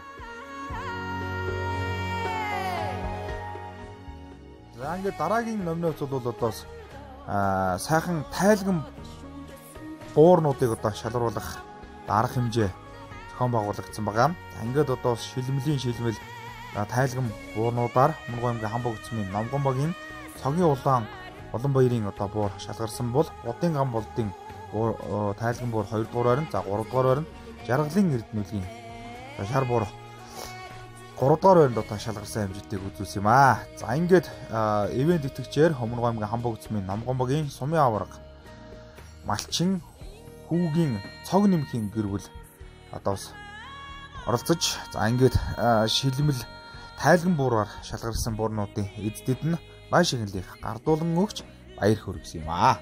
За ингээд дараагийн номиноц бол одоо сайхан тайлган буурнуудыг одоо шалруулах арга хэмжээ зохион байгуулагдсан байгаа. За ингээд одоо шилмэл тайлган буурнуудаар Өмнөгомгийн хамбог цөмийн Номгон багийн цогийн улаан баярын одоо буур шалгарсан бол Удын гам болдын тайлган буур 2-р ойронд за 3-р ойронд Жаргалын эрдэнэлийн шар буур 3-р ойронд одоо шалгарсан амжилтыг үзүүлсэн юм аа. За ингээд ивент итгэгчээр Өмнөгомгийн хамбог цөмийн Номгон багийн Сумын аварга малчин хүүгийн цог нэмхийн гэр бүл одоо бас оролцож за ингээд шилмэл тайлган буураар шалгарсан буурнуудын эздэд нь байшаглалыг гардуулан өгч баяр хүргэсэн юм аа.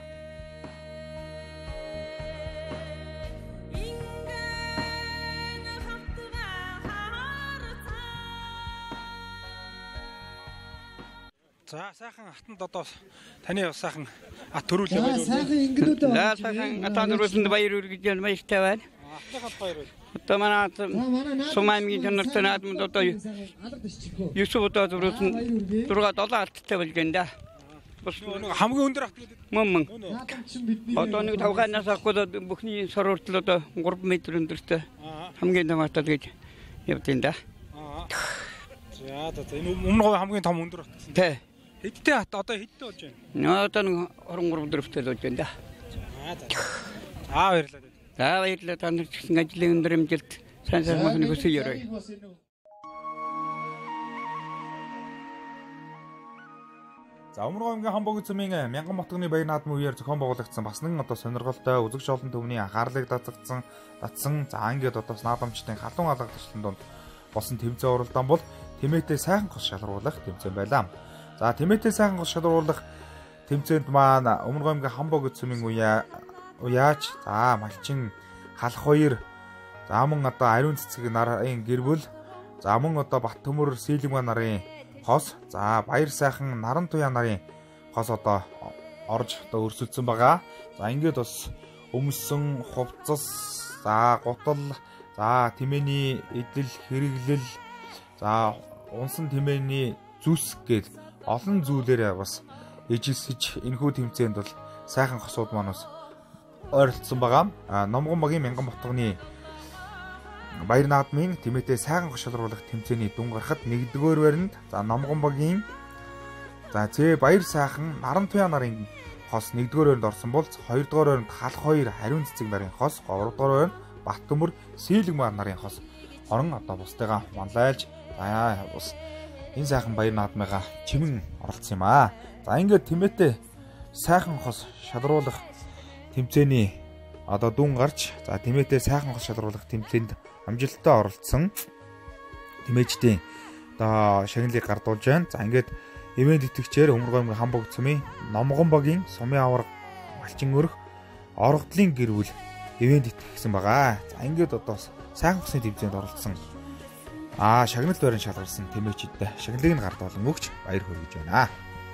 За сайхан хатанд одоо таны бас сайхан ат төрүүлээ баяр хүргэе.
Сайхан ингэнүүд
За сайхан атан төрүүлсэнд баяр хүргэж байна. Баяртай байна. Одоо манай Сумаймгийн чанартай наадмад одоо 9 удаа төрүүлсэн 6-7 алттай болж байна да. Бас
хамгийн өндөр акт
мөн. Одоо нэг 5-аас авахгүй бүхний сорвортол одоо 3 м өндөртэй хамгийн дамаатад гэж явдیں۔ Да.
За энэ Өмнөгомгийн хамгийн том өндөр акт гэсэн.
Тэ.
Хэдтэй хат одоо хэдтэй болж байна?
Одоо 23 дөрөвтэй болж байна да.
Баярлалаа.
За баярлалаа та нар гэсэн ажлын өндөр амжилт сайн сайхан хүсье өрөө.
За Өмнөгомгийн хамбог цөмийн Мянган ботгны баяр наадмын үеэр зохион байгуулагдсан бас нэгэн одоо сонирхолтой үзэгч олон төвний анхаарлыг татсан за ингээд одоо наадамчдын халуун алгадчлалын донд болсон тэмцээн уралдаан бол тэмээтэй сайхан гол шалруулах тэмцээн байлаа. За тэмээтэй сайхан гол шалруулах тэмцээнд маань Өмнөгомгийн хамбог цөмийн уяач за малчин халах хоёр за мөн одоо ариун цэцэг нарын гэр бүл за мөн одоо Бат төмөр Сэлмга нарын хос за баяр сайхан наран туяа нарын хос одоо орж одоо өрсөлдсөн байгаа. За ингээд бас өмссөн хувцас за гутал за тэмээний эдэл хэрэглэл за унсан тэмээний зүс гээд олон зүйлээрээ бас эжилсэж энэхүү тэмцээнд бол сайхан хосууд маань бас ойролцсон байгаа. Номгон багийн Мянган ботгны баяр наадмын тэмээтэй сайхан гошилруулах тэмцээний дүн гарахад 1-р байранд за Номгон багийн за баяр сайхан наран туяа нарын хос 1-р байранд орсон бол 2-р байранд халах хоёр ариун цэцэг нарын хос 3-р байранд Бат төмөр Сэлмга нарын хос орон одоо бусдыгаа манлайлж бас энэ сайхан баяр наадмыгаа чимэн оролцсон юм аа. За ингээд тэмээтэй сайхан хос шалруулах тэмцээний одоо дүн гарч за тэмээтэй сайхан хос шалруулах тэмцээнд амжилттай оролцсон тэмээчдийн одоо шагналыг гардуулж байна. За ингээд ивент итгэгчээр Өмөргөмгийн Хамбог цөмийн Номгон багийн сумын аварга малчин өрх орогдлын гэрүүл ивент итгэгсэн байгаа. За ингээд одоо сайхан хугацааны тэмцээнд оролцсон шагналт байран шалгарсан тэмээгчдэд шагналыг нь гард олон өгч баяр хүргэж байна.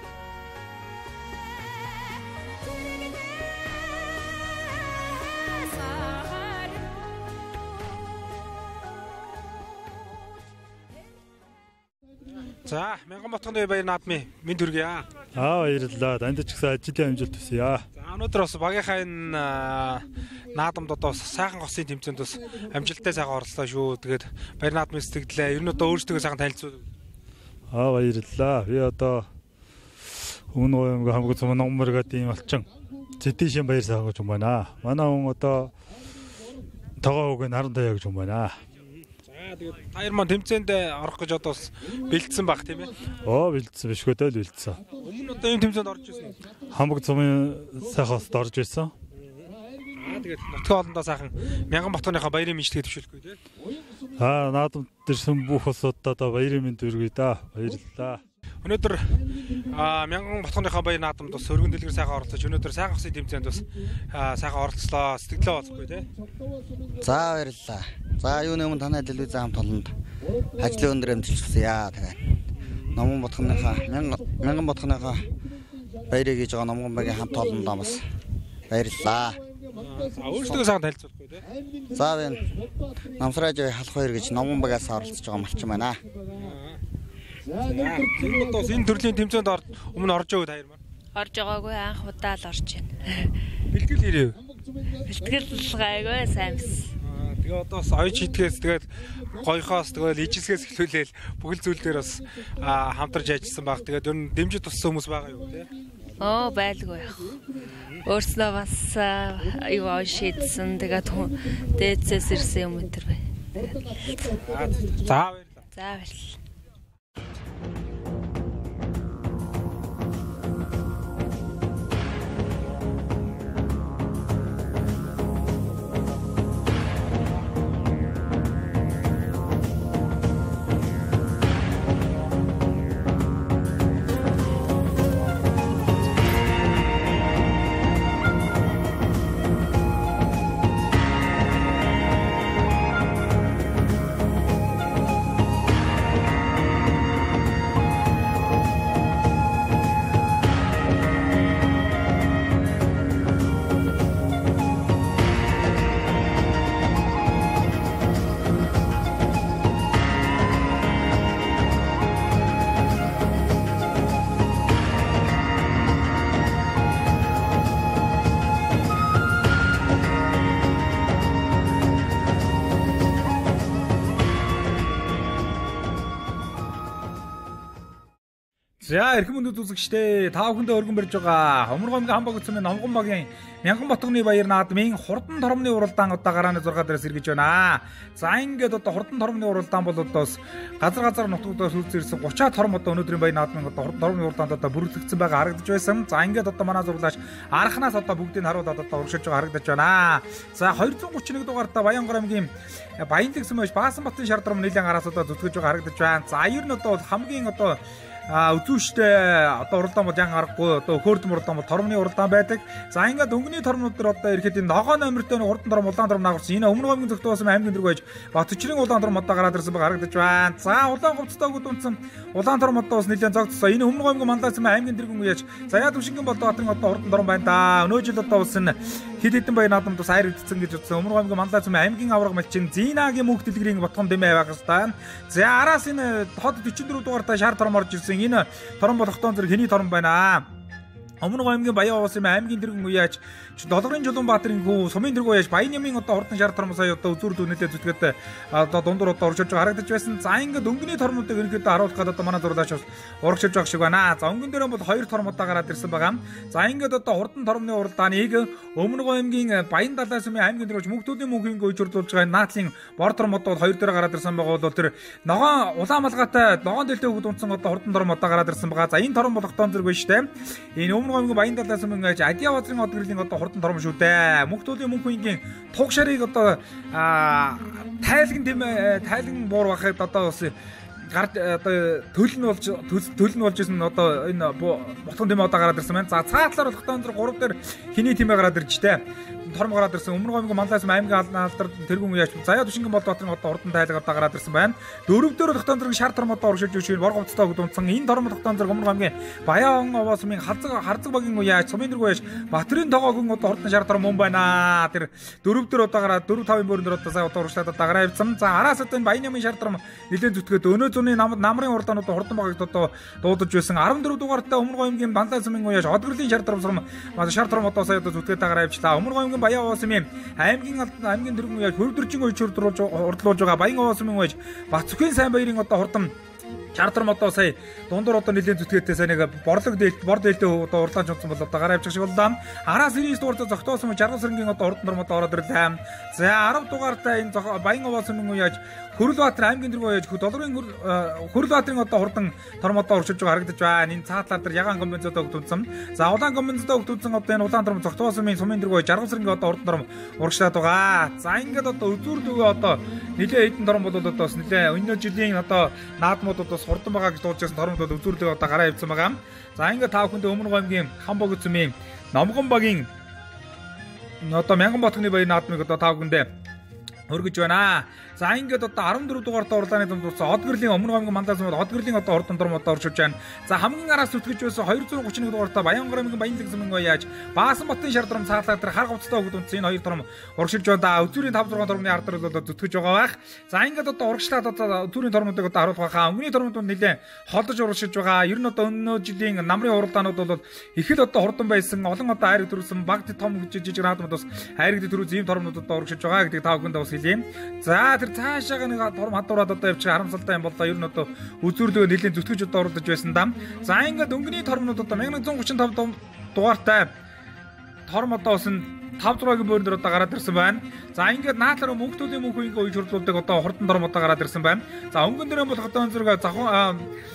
За, Мянган-Ботгоны баяр наадмын мэд хүргэе.
Баярлалаа. Танд ч гэсэн ажлын амжилт хүсье.
За, өнөөдөр бас багийнхаа энэ наадамд одоо сайхан госын тэмцээнд бас амжилттай сайхан оролцлоо шүү. Тэгээд баяр наадмын сэтгэлээ ер нь одоо өөрсдөө сайхан танилцуул.
Баярлалаа. Би одоо Өмнөгийн Хамбог цөмийн Номгон малчин Зэдишин баяр сайхан гэж юм байна. Манай хүн одоо тогоо үг нь харан таяа гэж юм байна.
Тэгээд таяр маань тэмцээнд орох гэж одоо бэлдсэн баг тийм ээ.
Бэлдсэн биш хөөдөө л бэлдсэн.
Өмнө одоо энэ тэмцээнд орж ирсэн үү?
Хамбог цөмийн сайхаас орж ирсэн.
Тэгээд нутгийн хоолндоо сайхан Мянган-Ботгоныхаа баярын мэдлэгийг төвшүүлэхгүй тийм.
Наадамд ирсэн бүх улсуудад одоо баярын мэнд хүргэе да. Баярлалаа.
Өнөөдөр Мянган-Ботгоныхаа баяр наадамд бас өргөн дэлгэр сайхан оролцож өнөөдөр сайхан хосын тэмцээнд бас сайхан оролцлоо. Сэтгэлээ болцохгүй тийм.
За баярлалаа. За юуны өмнө танай телевиз хамт олонд ажлын өндөр амжилт хүсье. Тэгээд Мянган-Ботгоныхаа баярыг хийж байгаа Номгон багийн хамт олондоо бас баярлалаа.
Өөрсдөө сайхан танилцуулахгүй тийм.
За энэ Намсраажийн халах хоёр гэж Номгон багаас оролцож байгаа малчин байна.
Энэ төрлийн тэмцээнд өмнө орж байгаа таяр маань.
Орж байгаагүй анх удаа л орж байна.
Бэлтгэл ирээв.
Бэлтгэл гайгүй сайн биз.
Тэгээ одоо бас оёж хитгэс тэгээд гоёхоос тэгээд ижисгээс эхлүүлээл бүхэл зүйл дээр бас хамтарч ажилласан баг. Тэгээд ер нь дэмжиж туссан хүмүүс байгаа юу те?
Байлгүй яах. Өөрснөө бас юу шийдсэн тэгээд дээдсээс ирсэн юм өтер бай.
За баярлалаа.
За баярлалаа.
За эрхэм хүнд үзэгчдээ та бүхэндээ өргөн барьж байгаа Өмөргөмгийн Хамбог цөмийн Номгон багийн Мянган-Ботгоны баяр наадмын хурдан тормны уралдаан одоо гарааны 6 дээрээс эргэж байна. За ингээд одоо хурдан тормны уралдаан бол одоо газар нутгуудаас үлдсэн 30 торм одоо өнөөдрийн баяр наадмын одоо хурдан тормны уралдаанд одоо бүрэлдэхсэн байгаа харагдаж байсан. За ингээд одоо манай зурлаач арханаас одоо бүгдийг харуулад одоо урагшилж байгаа харагдаж байна. За 231 дугаартай Баянгор аймгийн Баянлэгсэн байж Баасанбатын шар торм нэлээд гараас одоо зүтгэж байгаа харагдаж байна. За ер нь одоо хамгийн одоо үзүүштэй одоо уралдаан бол ян аргагүй одоо хөөрдөм уралдаан бол тормны уралдаан байдаг. За ингээд өнгөний тормнууд дээр одоо ирэхэд энэ ногоо номертой хурдан торм улаан торм наагурсан. Энэ Өмнөгийн зөвхөн аймгийн дэрэг байж Батчрын улаан торм одоо гараад ирсэн байгаа харагдаж байна. За улаан говцтойгод унтсан улаан торм одоо бас нэлээд зогцсон. Энэ Өмнөгийн Мандалсан аймгийн дэрэг үеж за яа төвшингийн Болдбаатарын одоо хурдан торм байна да. Өнөө жил одоо бас энэ хэд хэдэн баяр наадамд бас хайрагдсан гэж утсан. Өмнөгийн Мандалсан аймгийн авраг малчин Зинагийн мөнх дэлгэрийн ботгон дэмээ байх хэвээр. За араас энэ хот 44 дугаартай шар торм орж ирсэн. Энэ торм болохтон зэрэг хэний торм байна. Өмнөгийн аймгийн Баян улсын аймгийн дэргэн уяач Долгорын Жулуунбаатарын хүү сумын дэрэг уяач Баян ямын одоо хурдан шар торм сая одоо үзүүр дүүнэлээ зүтгээд одоо дундуур одоо оршиж байгаа харагдаж байсан. За ингээд өнгөний тормуудыг ерөнхийдөө харуулах гэдэг одоо манай зурлаач бас урагшилж байгаа шиг байна. За өнгөн дээр бол 2 тормуудаа гараад ирсэн байгаа. За ингээд одоо хурдан тормны уралдааныг Өмнөгийн аймгийн Баян далайн сумын аймгийн дэрэгч мөнхтүүдийн мөнхийн үежилүүлж байгаа наатлын бор тормууд бол 2 дээр гараад ирсэн байгаа бол тэр ногоон улаан малгайтай ногоон дэлтэй хөвд унтсан одоо хурдан торм одоо гараад ирсэн байгаа. За энэ торм болохтон зэрэг байна шүү дээ. Энэ Өмнөгийн Баян далайн сумын Адиа базрын од гэрлийн одоо хурдан торм шүү дээ. Мөнхтүүдийн мөнхийн туг шарыг одоо тайлган буур бахад одоо бас одоо төлөл нь болж исэн одоо энэ ботхон тэмээ одоо гараад ирсэн байна. За цаатлаар тогтоон зэрэг 3 дээр хиний тэмээ гараад ирж тэ. Торм гараад ирсэн. Өмнө гомгийн Манлайс аймгийн алдар тэргүүн үеаш Заяа Түшингийн бол дотрын одоо хурдан тайлаг одоо гараад ирсэн байна. 4 дээр тогтоон зэрэг шар торм одоо урагшилж өгч борговцтой өгдөнцөн энэ торм тогтоон зэрэг өмнө гомгийн Баян овоосмын харцаг багийн үеаш сумын дэрг үеаш Батрын тоогоогийн одоо хурдан шар торм мөн байна. Тэр 4 дээр одоо гараад 4-5 бөөрөн дээр одоо сая одоо урагшлаад одоо гараа ивсэн. За араас одоо энэ Баянамын шар торм нэлээд зүтгээд өнөө зуны намрын урдаанууд хурдан багыг одоо дуудаж байсан. 14 дугаартай өмнө гомгийн Манлайс сумын үеаш Одгөрлийн шар торм одоо сая одоо зүтгээд гараа ивчлаа. Өмнө гомгийн Баян овоосмын аймгийн дэргэн үеаш хөрдөржин үеч урдлуулж байгаа Баян овоосмын үеаш Бацүхийн сайн баярын одоо хурдан Чартар модоо сая дундуур одоо нэлийн зүтгээтэй сайн нэг бор дээлтэй одоо урлаанч утсан бол одоо гараа авчих шиг боллоо. Араас 99 дугаартай зогтоосон жаргал сэрэнгийн одоо хурдан дор модоо ороод ирлээ. За 10 дугаартай энэ Баян овоосмын үеаш Хөрөлбаатар аймгийн дэргэн үеаш долгорын Хөрөлбаатарын одоо хурдан тор модоо уршиж байгаа харагдаж байна. Энэ цаатлаар дээр ягаан комбинзодоо өгдөнсөн. За улаан комбинзодоо өгдөнсөн одоо энэ улаан дор зогтоосон сумын дэргэн үеаш жаргал сэрэнгийн одоо хурдан дор урагшлаад байгаа. За ингээд одоо үзүүрлөгөө одоо нэлээ хэдэн дор бол одоо бас нэлээ өнөө жилийн одоо наадмууд одоо хурдан байгаа гэж дуудаж байсан тормууд үзүүрлэг одоо гараа ивсэн байгаа. За ингээд та бүхэнд өмнө гомгийн Хамбог үзмийн Номгон багийн одоо Мянган ботхны баяр наадмыг одоо та бүхэндээ хөргөж байна. За ингээд одоо 14 дугаартай урлааны дунд дурсан Одгөрлийн өмнө гомгийн Манлайс Одгөрлийн одоо хурдан дор модоо оршиж байна. За хамгийн араас зүтгэж байсан 231 дугаартай Баян гомгийн Баянлаг сумын яаж Баасан ботын шар торм цаатлаа дээр хар говцтой өгд үнц энэ 2 торм урагшилж байна. Үзүүрийн 5 6 тормны ард дээр одоо зүтгэж байгаа байх. За ингээд одоо урагшлаад одоо үзүүрийн тормнуудыг одоо харуулах байхаа. Өнгөний тормнууд нэлээд холдож урагшилж байгаа. Ер нь одоо өнөө жилийн намрын уралдаанууд бол их л одоо хурдан байсан. Олон одоо хайрыг төрүүлсэн баг том жижиг наадмууд бас хайрыг төрүүлсэн ийм тормнууд одоо урагшилж байгаа гэдэг та бүхэнд бас хэлье. За тэр цаашаага нэг торм хадуураад одоо явчих харамсалтай юм боллоо. Ер нь одоо үзүүрлөгөө нэлийн зүтгэж одоо уралдаж байсан даа. За ингээд өнгөний тормнууд одоо 1135 дугаартай торм одоо бас 5 6-гийн бөөрөн дээр одоо гараад ирсэн байна. За ингээд наадлаар мөнхтөлийн мөнхөгийн үеж хурлуулдаг одоо хурдан торм одоо гараад ирсэн байна. За өнгөн дээр бол одоо зэрэг завхан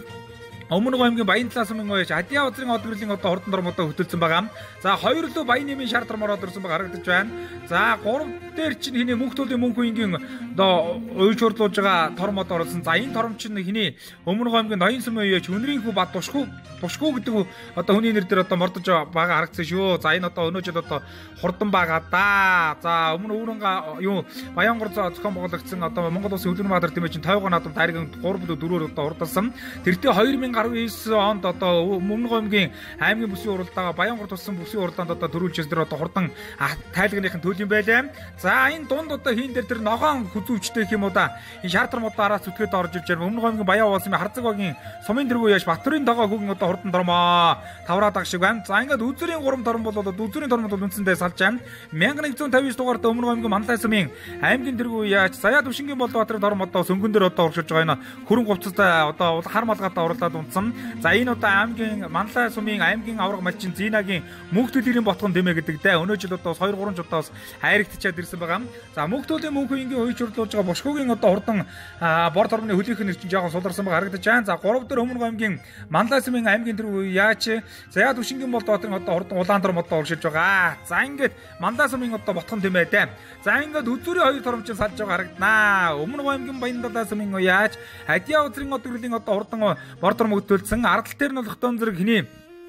Өмнө гомгийн Баян талаас өмнө үеаш Адиа узрын Одгөрлийн одоо хурдан дор модоо хөтөлсөн байгаа. За 2 лөө Баянамын шар торм ороод ирсэн байгаа харагдаж байна. За 3 дээр чинь хиний мөнхтөлийн мөнхөгийн одоо уйж хурлуулж байгаа торм модоо орсон. За энэ торм чинь хиний Өмнө гомгийн Ноён сумын үеаш Өнрийн хүү Бат Тушгүй гэдэг одоо хүний нэр дээр одоо мордож байгаа харагдсан шүү. За энэ одоо өнөө жил одоо хурдан байгаа да. За өмнө өөрөнгө юу Баянгор зохион байгуулагдсан одоо Монгол Улсын Хөдөлмөр баатар тэмээ чинь 50 наадам тайргийн 3-4-өөр одоо урдалсан. Тэртээ 2019 онд одоо Өмнө гомгийн аймгийн бүсийн уралдаага Баянгор туссан бүсийн уралдаанд одоо төрүүлжээс дээр одоо хурдан тайлагныхын төл юм байлаа. За энэ дунд одоо хийн дээр тэр ногоон хүзүүчтэй гэх юм уу да. Энэ шартар модоо араас зүтгээд орж ирж байна. Өмнө гомгийн Баян уулсын харцаг багийн сумын дэргүү яаш Батрын тоогоо хүүгийн одоо хурдан дормоо тавраад ах шиг байна. За ингээд үзүүрийн 3 торм бол одоо үзүүрийн тормод бол үндсэндээ салж байна. 1159 дугаартай Өмнө гомгийн Манлайс сумын аймгийн дэргүү яаш Заяа Түшингийн Болбаатарын торм одоо сөнгөн дээр одоо урагшилж байгаа энэ хөрөн говцтой одоо хар малгайтай урлаад унтсан. За энэ одоо аймгийн Манлайс сумын аймгийн авраг малчин Зинагийн мөнхтөлөрийн ботгон тэмээ гэдэг дээ. Өнөө жил одоо 2-3 жудаас хайрагдчихад ирсэн байгаа. За мөнхтөлийн мөнхөгийн уйж хурлуулж байгаа Бошгогийн одоо хурдан бор тормны хөлийнхэн нэр чинь жоохон суларсан байгаа харагдаж байна. За 3 дээр Өмнө гомгийн Манлайс сумын аймгийн дэргүү яач Заяа Түшингийн Болбаатарын одоо хурдан улаан дор модоо урагшилж байгаа. За ингээд Манлайс сумын одоо ботгон тэмээ дээ. За ингээд үзүүрийн 2 тормчин салж байгаа харагданаа. Өмнө гомгийн Баян далай сумын яач Адиа узрын Одгөрлийн одоо хурдан бор торм хөтөлсөн. Ардал дээр нь болохтон зэрэг хиний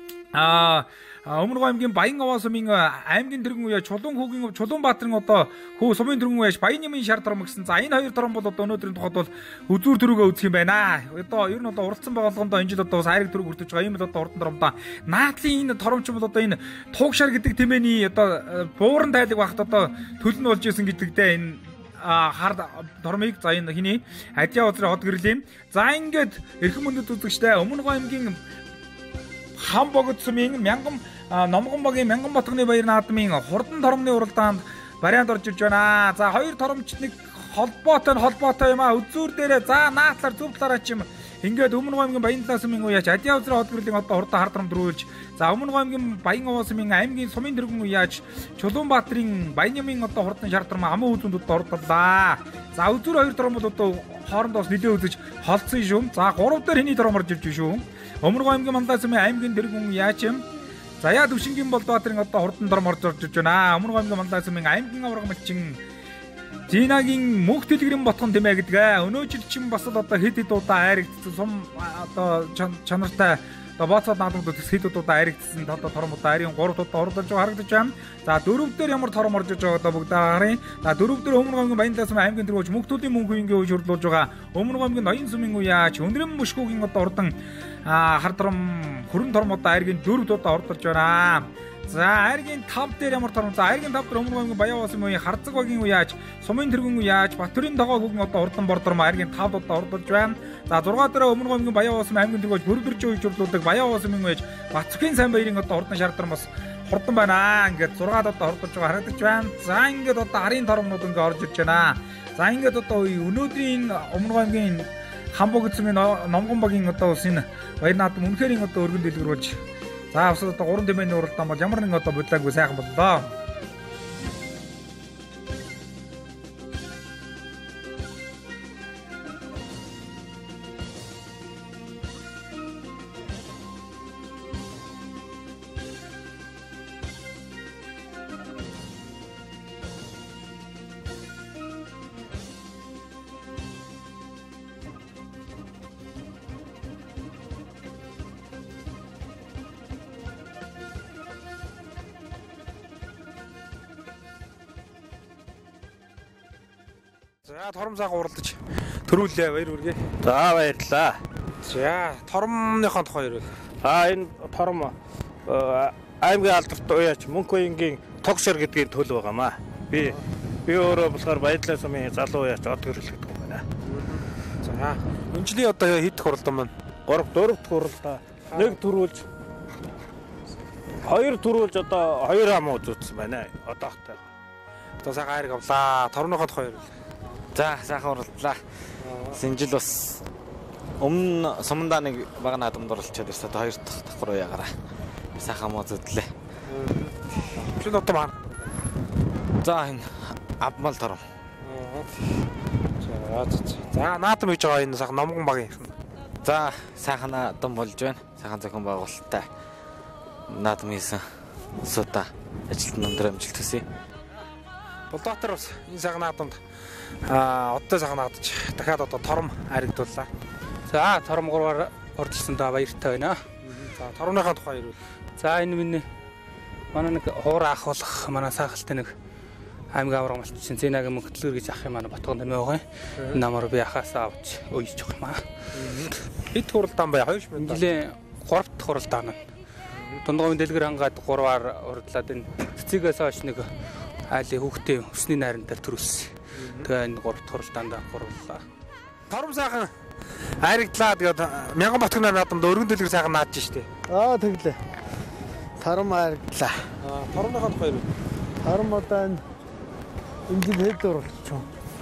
Өмнө гомгийн Баян овоо сумын аймгийн дэргэн үе Чулуун Баатарын одоо хүү сумын дэргэн үеаш Баянамын шар торм гэсэн. За энэ 2 торм бол одоо өнөөдрийн тухайд бол үзүүр төрөгөө үзэх юм байна. Одоо ер нь одоо уралдсан байгууллаганд энэ жил одоо бас хайрыг төрөг хүртэж байгаа юм л одоо хурдан тормдоо. Наадлын энэ торомч бол одоо энэ тугшар гэдэг тэмээний одоо бууран тайлаг багт одоо төлн болж исэн гэдэг дээ энэ хард тормыг. За энэ хиний Адиа узрын Одгөрлийн. За ингээд эрхэм мөндөд үзэгчтэй Өмнө гомгийн Хамбог сумын Номгон багийн Мянган ботхны баяр наадмын хурдан тормны уралдаанд барианд орж ирж байна. За 2 тормч нэг холбоотой юм а. Үзүүр дээрээ за наадлаар зөв талаараа чим ингээд Өмнө гомгийн Баян талаас сумын үеаш Адиа узрын Одгөрлийн одоо хурдан хар торм дөрүүлж. За Өмнө гомгийн Баян овоо сумын аймгийн сумын дэргэн үеаш Чулуун Баатарын Баянамын одоо хурдан шар торм амын үзүүнд ордлоо. За үзүүр 2 торм бол одоо хоорондоо нэлээ үзэж холцсон шүү. За 3 дээр хэний торм орж ирж шүү. Өмнө гомгийн Манлайс сумын аймгийн дэргэн яач Заяа Түшингийн Болбаатарын одоо хурдан дор орж ирж байна. Өмнө гомгийн Манлайс сумын аймгийн авраг малчин Жинагийн мөнх дэлгэрэн ботхон тэмээ гэдгээ өнөөдөр чинь бас одоо хэд хэд удаа айрагдсан сум одоо чанартай одоо бооцоод наадмууд хэд хэд удаа айрагдсан одоо тормуудаа айрын 3 удаа оролдож харагдаж байна. За 4 дээр ямар тором орж иж байгаа одоо бүгд харъя. За 4 дээр Өмнө Гомгийн Баянлаас аймгийн төрөөж мөнхтүүдийн мөнх үеийн үе шүрлүүлж байгаа. Өмнө Гомгийн ноён сумын үеач өндрөн мөшгөөгийн одоо урдан хардрам хөрөн тормуудаа айргийн 4 удаа оролдож байна. За айргийн 5 дээр ямар тором. За айргийн 5 дээр Өмнө Гомгийн Баян уусын үеийн Харцаг багийн үеач, Сумын тэргүүн үеач, Батөрийн тогоо хүүхэн одоо урдан бордорм айргийн 5 удаа оролдож байна. За 6 дээр Өмнө Гомгийн Баян уусын аймгийн тэргүүж хөрөлдөрч үеж урлуулдаг Баян уусын үеач, Бацгийн сайн баярын одоо урдан шаардрам бас хурдан байна. Ингээд 6 удаа оролдож байгаа харагдаж байна. За ингээд одоо арын торомнууд ингээд орж ирж байна. За ингээд одоо өнөөдрийн Өмнө Гомгийн Хамбог эзэмийн Номгон багийн одоо энэ баяр наадам үнэхээр одоо өргөн дэлгэрүүлж. За бас одоо 3 тэмээний уралдаан бол ямар нэг одоо бодлоогүй сайхан боллоо. За тором сайхан уралдаж төрүүлээ баяр үргээ.
За баярлалаа.
За торомныхон тухай ярил.
Энэ тором аймгийн алдарт уяач Мөнх Баянгийн Тогшор гэдгийн төл байгаамаа. Би өөрөө болохоор Баянлаас сумын залуу уяач од гэрэл гэдэг юм байна.
За энэ жилийн одоо хэд их уралдаан байна?
3 дахь уралдаан. Нэг төрүүлж 2 төрүүлж одоо 2 хам үзүүлсэн байна. Одоохтой.
Одоо сайхан айрг авлаа. Торомныхон тухай ярил.
За сайхан уралдлаа. Синжил бас өмнө сумандаа нэг бага наадамд оролцоод ирсэн. Одоо 2 дахь давхар уяагараа. Сайхан муу зүтлээ.
Чин одоо маань.
За энэ авмал тором.
За наадам хийж байгаа энэ сайхан Номгон багийн.
За сайхан наадам болж байна. Сайхан зохион байгуулалттай наадам хийсэн. Суда ажилтны өндөр амжилт хүсье.
Болдоотор бас энэ сайхан наадамд одтой сайхан наадаж дахиад одоо тором айрагдууллаа.
За тором 3-аар оржилсондоо баяртай байна.
За торомныхаа тухай ярил.
За энэ миний манай нэг хуур ах болох манай сайхалтай нэг аймгийн авраг малчин Зэнагийн мөнхтлөр гэж ах юм манай Батгон тэмээ байгаа. Энэ намар би ахаасаа авч уйж байгаа юм аа.
Хэд хуралдаан бай 2 минут.
Жилийн 3 дахь хуралдаан. Дундгойн дэлгэр хангаад 3-аар уралдаад энэ цэцгээс хойш нэг айлын хүүхдээ өсний найран дээр төрүүлсэн. Тэгээ энэ 3 дахь хуралдаанд гурлаа.
Тором сайхан айрагдлаа. Тэгээд Мянган наадамд өргөн дэлгэр сайхан наадж штэ.
Тэглээ. Тором айрагдлаа.
Торомныхоо тухай ярил.
Тором одоо энэ жил хэд уралдчихв.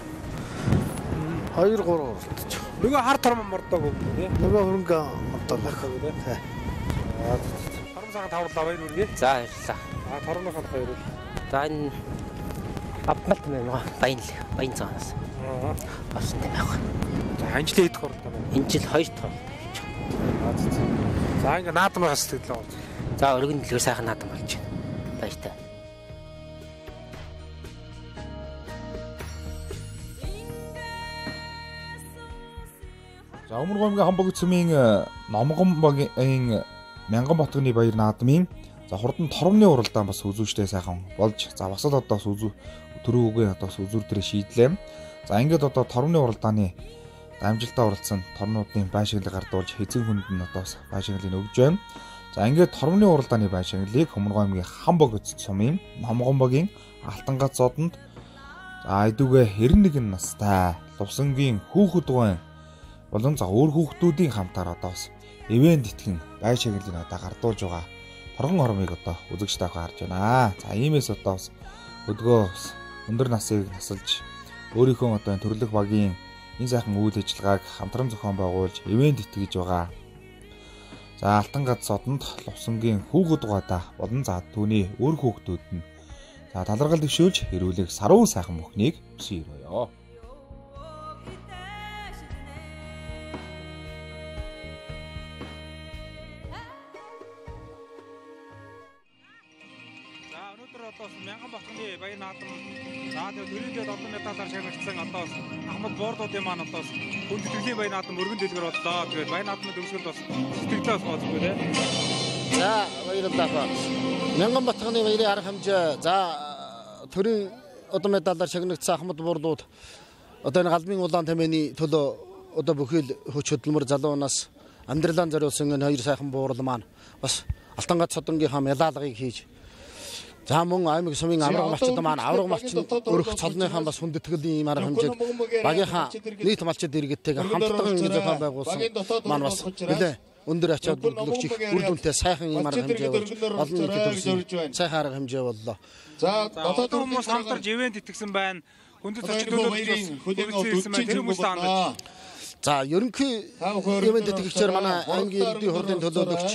2 3 уралдчих.
Нөгөө хар тором мордоогүй тий.
Нөгөө хөрөнгө мордоолах
тий. Тором сайхан таврлаа баяр үргээ.
За баярлалаа.
Торомныхоо тухай ярил.
За энэ авмалт байна. Баян цаанаас. Болсон юм байна.
За энэ жил хэд хуралдаа байна?
Энэ жил 2 дахь.
За ингээ наадмын сэтгэлээ бол.
За өргөн дэлгэр сайхан наадам болж байна. Баяртай.
За Өмнө Гомгийн Хамбог эзэмийн Номгон багийн Мянган баяр наадмын за хурдан торомны уралдаан бас үзүүштэй сайхан болж за бас л одоо төрөөгүй одоо үзүүр дээр шийдлээ. За ингээд одоо торомны уралдааны амжилтаа оролцсон торнуудын байшинглыг гардуулж эзэн хүнд нь одоо байшинглыг өгж байна. За ингээд торомны уралдааны байшинглыг Өмнө Гомгийн Хамбог сумын Номгон багийн Алтангац зодонд за айдүгэ 91 настай Лувсангийн хүүхэд гуйн болон за өөр хүүхдүүдийн хамтаар одоо бас ивент итгэн байшинглыг одоо гардуулж байгаа торгон хормыг одоо үзэгч таах харж байна. За иймээс одоо бас өдгөө өндөр насыг насалж өөрийнхөө одоо төрлөх багийн энэ сайхан үйл ажиллагааг хамтран зохион байгуулж ивент итгэж байгаа. За Алтангац содонд Лувсангийн хүүхэд гуйдаа болон за түүний өөр хүүхдүүд нь за таларгал дэвшүүлж хэрүүлэг саруу сайхан мөхнийг өсөөрөө. Мянган баяр наадам за тэгээд өрөөндөө олон медалаар шагналсан одоо Ахмад Бордуудын маань одоо хүн тэтгэлийн баян наадам өргөн дэлгэр боллоо. Тэгээд баян наадмын төгсгөлд бас сэтгэлдээ бас гоцгүй те.
За баярлалаа. Мянганбатганы баярын арга хэмжээ. За төрийн одоо медалаар шагнагдсан Ахмад Бордууд одоо энэ галбын улаан тамирын төлөө одоо бүхэл хүч хөдөлмөр залуунаас амьдралаа зориулсан энэ хоёр сайхан буурал маань бас Алтангат Содонгийнхаа медалгыг хийж за мөн аймаг сумын авраг малчид маань авраг малчин өрөх цолныхаа бас хүндэтгэлийн ийм арга хэмжээд багийнхаа нийт малчид иргэдтэйг хамтдаган ингэ зохион байгуулсан маань бас нэлээ өндөр ачаад бүлэгч их үр дүнтэй сайхан ийм арга хэмжээ болж олон нийтэд төрсөн сайхан арга хэмжээ боллоо.
За дотоод хүмүүс хамтарч ивент итгэсэн байна. Хүндэт зочин төлөөлсөн байна. Тэр хүмүүс таана.
За ерөнхий ивент итгэгчээр манай аймгийн иргэдийн хурлын төлөөлөгч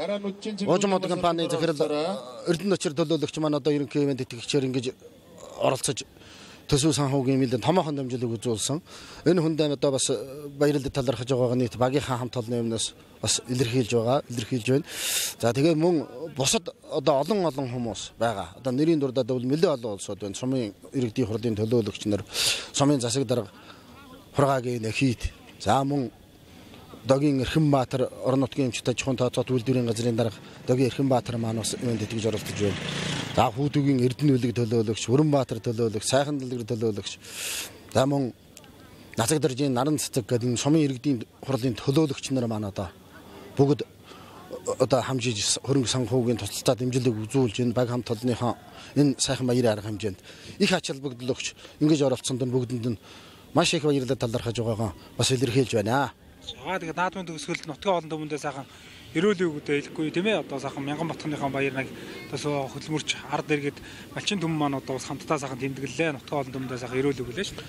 Ожмод компани захирал Эрдэнэ очир төлөөлөгч маань одоо ерөнхий ивент итгэгчээр ингэж оролцож төсөв санхүүгийн нэлээд томоохон дамжуулыг үзүүлсэн. Энэ хүндээ одоо бас баярлалд талархаж байгаа нийт багийнхаа хамт олонны өмнөөс бас илэрхийлж байна. За тэгээд мөн бусад одоо олон хүмүүс байгаа. Одоо нэрийн дурдаа бол нэлээд олон улсууд байна. Сумын иргэдийн хурлын төлөөлөгч нар, сумын засаг дарга хураагийн нэхийд. За мөн Догийн Эрхэнбаатар орон нутгийн эмч тажихуун тооцоот үйлдвэрийн газрын дарга Догийн Эрхэнбаатар маань бас энд итгэж оролцож байна. За Хүүдүүгийн Эрдэнэ үлэг төлөөлөгч, Өрөнбаатар төлөөлөгч, Сайхан дэлгэр төлөөлөгч. За мөн Нацаг дэржийн Наран цэцэг гэдэг энэ сумын иргэдийн хурлын төлөөлөгч нар маань одоо бүгд одоо хамжиж хөрөнгө санхүүгийн тусалцаа дэмжлэг үзүүлж энэ баг хамт олонныхоо энэ сайхан баярын арга хэмжээнд их ач холбогдол өгч ингэж оролцсонд нь бүгдэнд нь маш их баярлалд талархаж байгаагаа бас илэрхийлж байна.
За тэгээд наадмын төгсгөлд нутгийн олон түмэндээ сайхан эрүүл өгөөдөө хэлэхгүй тийм ээ одоо сайхан Мянганбатханыхаа баярыг одоо хөдөлмөрч ард иргэд малчин түмэн маань одоо бас хамтдаа сайхан тэмдэглэлээ нутгийн олон түмэндээ сайхан эрүүл өгүүлээ шүү.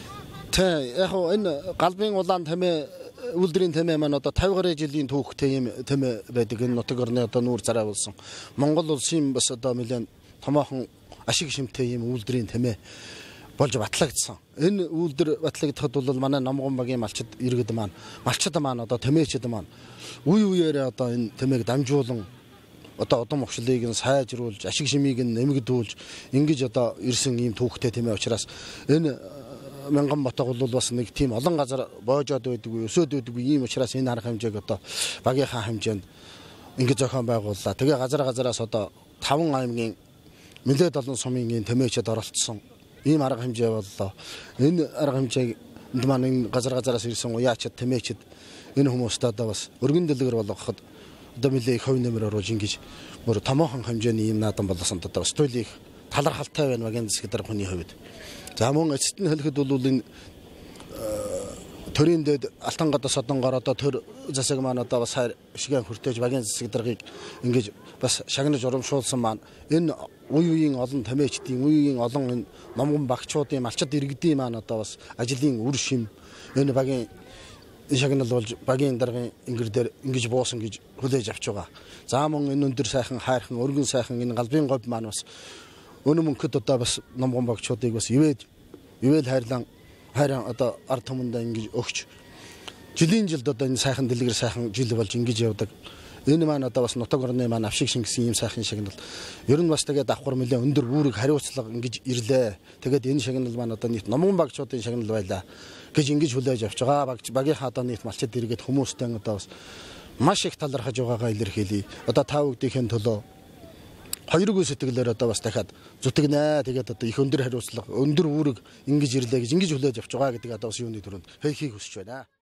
Тэ яг энэ галбын улаан тамэ үйлдвэрийн тамэ маань одоо 50 гаруй жилийн түүхтэй юм тамэ байдаг энэ нутаг орны одоо нүүр зарай болсон. Монгол улсын бас одоо нэлээд томоохон ашиг шимтэй юм үйлдвэрийн тамэ болж батлагдсан. Энэ үйлдвэр батлагдахад бол манай Номгон багийн малчид иргэд маань, малчид маань одоо тэмээчид маань үе үеэрээ одоо энэ тэмээг дамжуулан одоо удам огшлыг нь сайжруулж, ашиг шимийг нь нэмэгдүүлж ингэж одоо ирсэн ийм түүхтэй тэмээ учраас энэ Мянганбатаг бол бас нэг тийм олон газар боожоод байдаггүй, өсөөд байдаггүй ийм учраас энэ арга хэмжээг одоо багийнхаа хэмжээнд ингэж зохион байгууллаа. Тэгээ газараас одоо 5 аймгийн нэлээд олон сумын ийм тэмээчд оролцсон. Ийм арга хэмжээ боллоо. Энэ арга хэмжээг маань энэ газараас ирсэн уяачид тэмээчд энэ хүмүүстээ одоо бас өргөн дэлгэр болгоход одоо нэлээ их хувь нэмэр оруулж ингэж мөр томоохон хэмжээний ийм наадам болсон одоо бас туйлын их талархалтай байна багийн засаг дарга хүний хувьд. За мөн эцэст нь хэлэхэд бол энэ төрийн дэд Алтангат Содонгоор одоо төр засаг маань одоо бас хайр шигээ хүртээж багийн засаг даргыг ингэж бас шагнаж урамшуулсан маань энэ үеийн олон тамэчдийн үеийн олон энэ номгон багчуудын малчид иргэдийн маань одоо бас ажлын үр шим энэ багийн шагнал болж багийн даргын ингэр дээр ингэж буусан гэж хүлээж авч байгаа. За мөн энэ өндөр сайхан хайрхан өргөн сайхан энэ галбын говь маань бас өнөө мөнхөд одоо бас номгон багчуудыг бас ивэл хайран одоо ард түмэндээ ингэж өгч жилийн жилд одоо энэ сайхан дэлгэр сайхан жил болж ингэж явдаг. Энэ маань одоо бас нутаг орны маань авшиг шингэсэн ийм сайхан шагнал. Ер нь бас тэгээд давхар нэлээ өндөр үүрэг хариуцлага ингэж ирлээ. Тэгээд энэ шагнал маань одоо нийт номгон багчуудын шагнал байлаа гэж ингэж хүлээж авч байгаа. Багийнхаа одоо нийт малчид иргэд хүмүүстэй одоо бас маш их талархаж байгаагаа илэрхийлье. Одоо та бүгдийн төлөө хоёргүй сэтгэлээр одоо бас дахиад зүтгэнэ. Тэгээд одоо их өндөр хариуцлага, өндөр үүрэг ингэж ирлээ гэж ингэж хүлээж авч байгаа гэдэг одоо бас юуны төрөнд хэлхийг хүсэж байна.